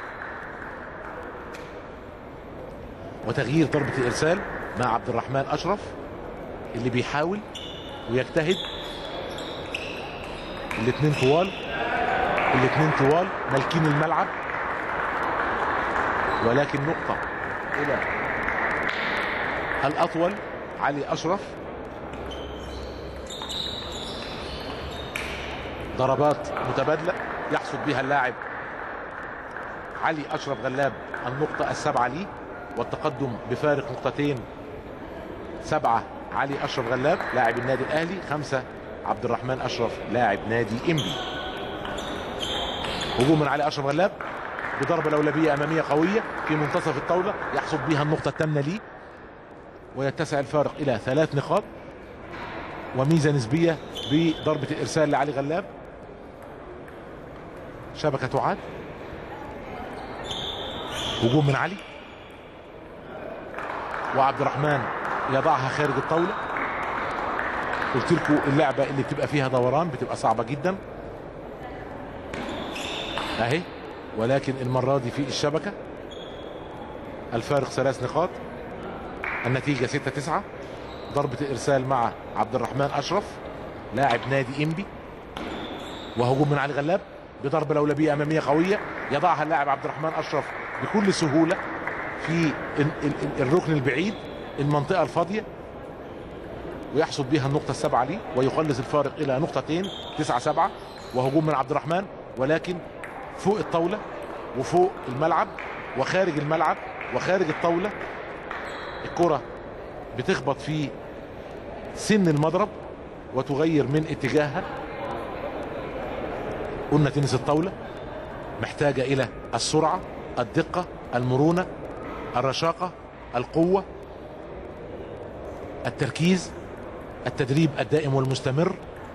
وتغيير ضربة الإرسال مع عبد الرحمن أشرف اللي بيحاول ويجتهد. الاثنين طوال مالكين الملعب، ولكن نقطة إلى الأطول علي أشرف. ضربات متبادلة يحصد بها اللاعب علي أشرف غلاب النقطة السابعة ليه والتقدم بفارق نقطتين. 7 علي أشرف غلاب لاعب النادي الأهلي، 5 عبد الرحمن أشرف لاعب نادي إنبي. هجوم من علي أشرف غلاب بضربة لولبية أمامية قوية في منتصف الطاولة يحصد بها النقطة الثامنة ليه ويتسع الفارق إلى 3 نقاط وميزة نسبية بضربة الإرسال لعلي غلاب. شبكة تعاد. هجوم من علي وعبد الرحمن يضعها خارج الطاولة. قلت لكم اللعبة اللي بتبقى فيها دوران بتبقى صعبة جدا اهي، ولكن المرة دي في الشبكة. الفارق 3 نقاط، النتيجة 6-9. ضربة الإرسال مع عبد الرحمن أشرف لاعب نادي إنبي. وهجوم من علي غلاب بضربة لولبية أمامية قوية يضعها اللاعب عبد الرحمن أشرف بكل سهولة في الركن البعيد المنطقة الفاضية ويحصد بها النقطة السابعة ليه ويقلص الفارق إلى نقطتين 9-7. وهجوم من عبد الرحمن ولكن فوق الطاولة وفوق الملعب وخارج الملعب وخارج الطاولة. الكرة بتخبط في سن المضرب وتغير من اتجاهها. قلنا تنس الطاولة محتاجة إلى السرعة، الدقة، المرونة، الرشاقة، القوة، التركيز، التدريب الدائم والمستمر.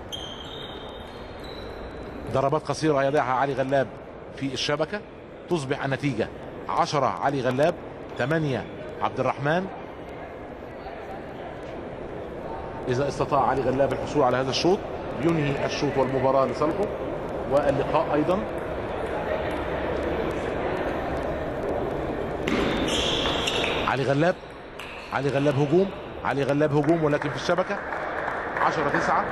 ضربات قصيرة يضعها علي غلاب في الشبكة تصبح النتيجة 10 علي غلاب 8 عبد الرحمن. إذا استطاع علي غلاب الحصول على هذا الشوط ينهي الشوط والمباراة لصالحه واللقاء أيضا. علي غلاب، علي غلاب هجوم، علي غلاب هجوم ولكن في الشبكة. 10-9.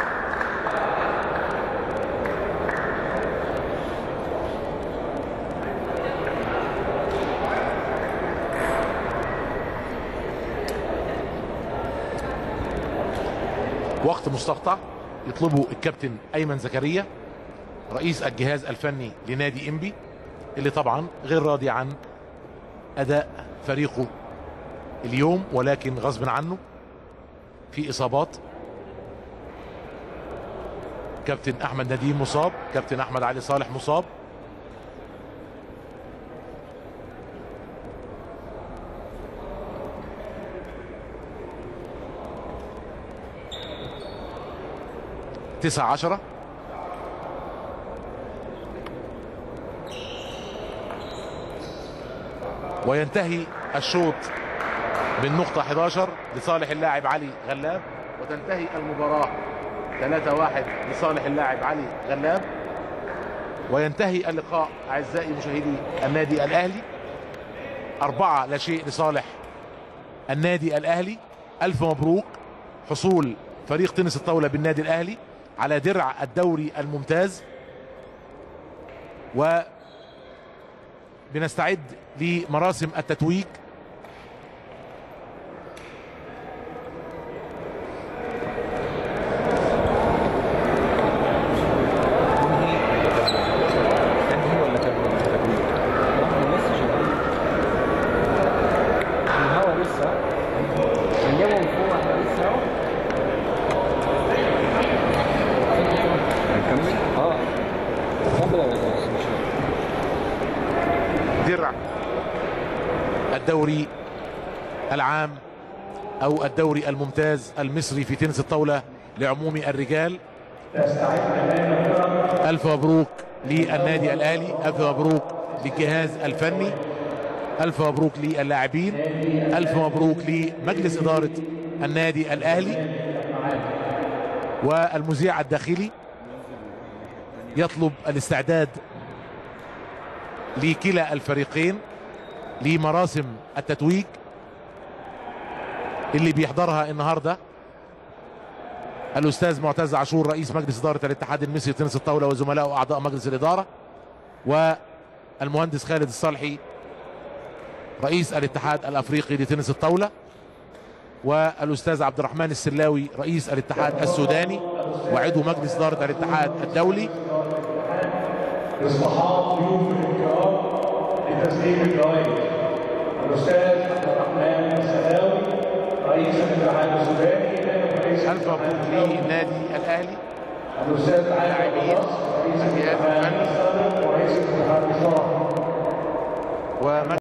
وقت مستقطع يطلبه الكابتن أيمن زكريا رئيس الجهاز الفني لنادي إنبي، اللي طبعا غير راضي عن أداء فريقه اليوم، ولكن غصب عنه في إصابات. كابتن أحمد نديم مصاب، كابتن أحمد علي صالح مصاب. تسعة 10. وينتهي الشوط بالنقطة 11 لصالح اللاعب علي غلاب، وتنتهي المباراة 3-1 لصالح اللاعب علي غلاب. وينتهي اللقاء أعزائي مشاهدي النادي الأهلي 4-0 لصالح النادي الأهلي. ألف مبروك حصول فريق تنس الطاولة بالنادي الأهلي على درع الدوري الممتاز، وبنستعد لمراسم التتويج. درع الدوري العام او الدوري الممتاز المصري في تنس الطاولة لعموم الرجال. الف مبروك للنادي الاهلي، الف مبروك للجهاز الفني، الف مبروك للاعبين، الف مبروك لمجلس ادارة النادي الاهلي. والمذيع الداخلي يطلب الاستعداد لكلا الفريقين لمراسم التتويج اللي بيحضرها النهارده الاستاذ معتز عاشور رئيس مجلس اداره الاتحاد المصري لتنس الطاوله وزملائه اعضاء مجلس الاداره، والمهندس خالد الصالحي رئيس الاتحاد الافريقي لتنس الطاوله، والاستاذ عبد الرحمن السلاوي رئيس الاتحاد السوداني وعضو مجلس اداره الاتحاد الدولي. اصلاحات ضيوف الكرام لتسليم الجوائز الاستاذ عبد الرحمن السلاوي رئيس الاتحاد السوداني. الف مبروك للنادي الاهلي، الاستاذ اللاعبين، رئيس الجهاز الفني ورئيس الاتحاد الشرعي.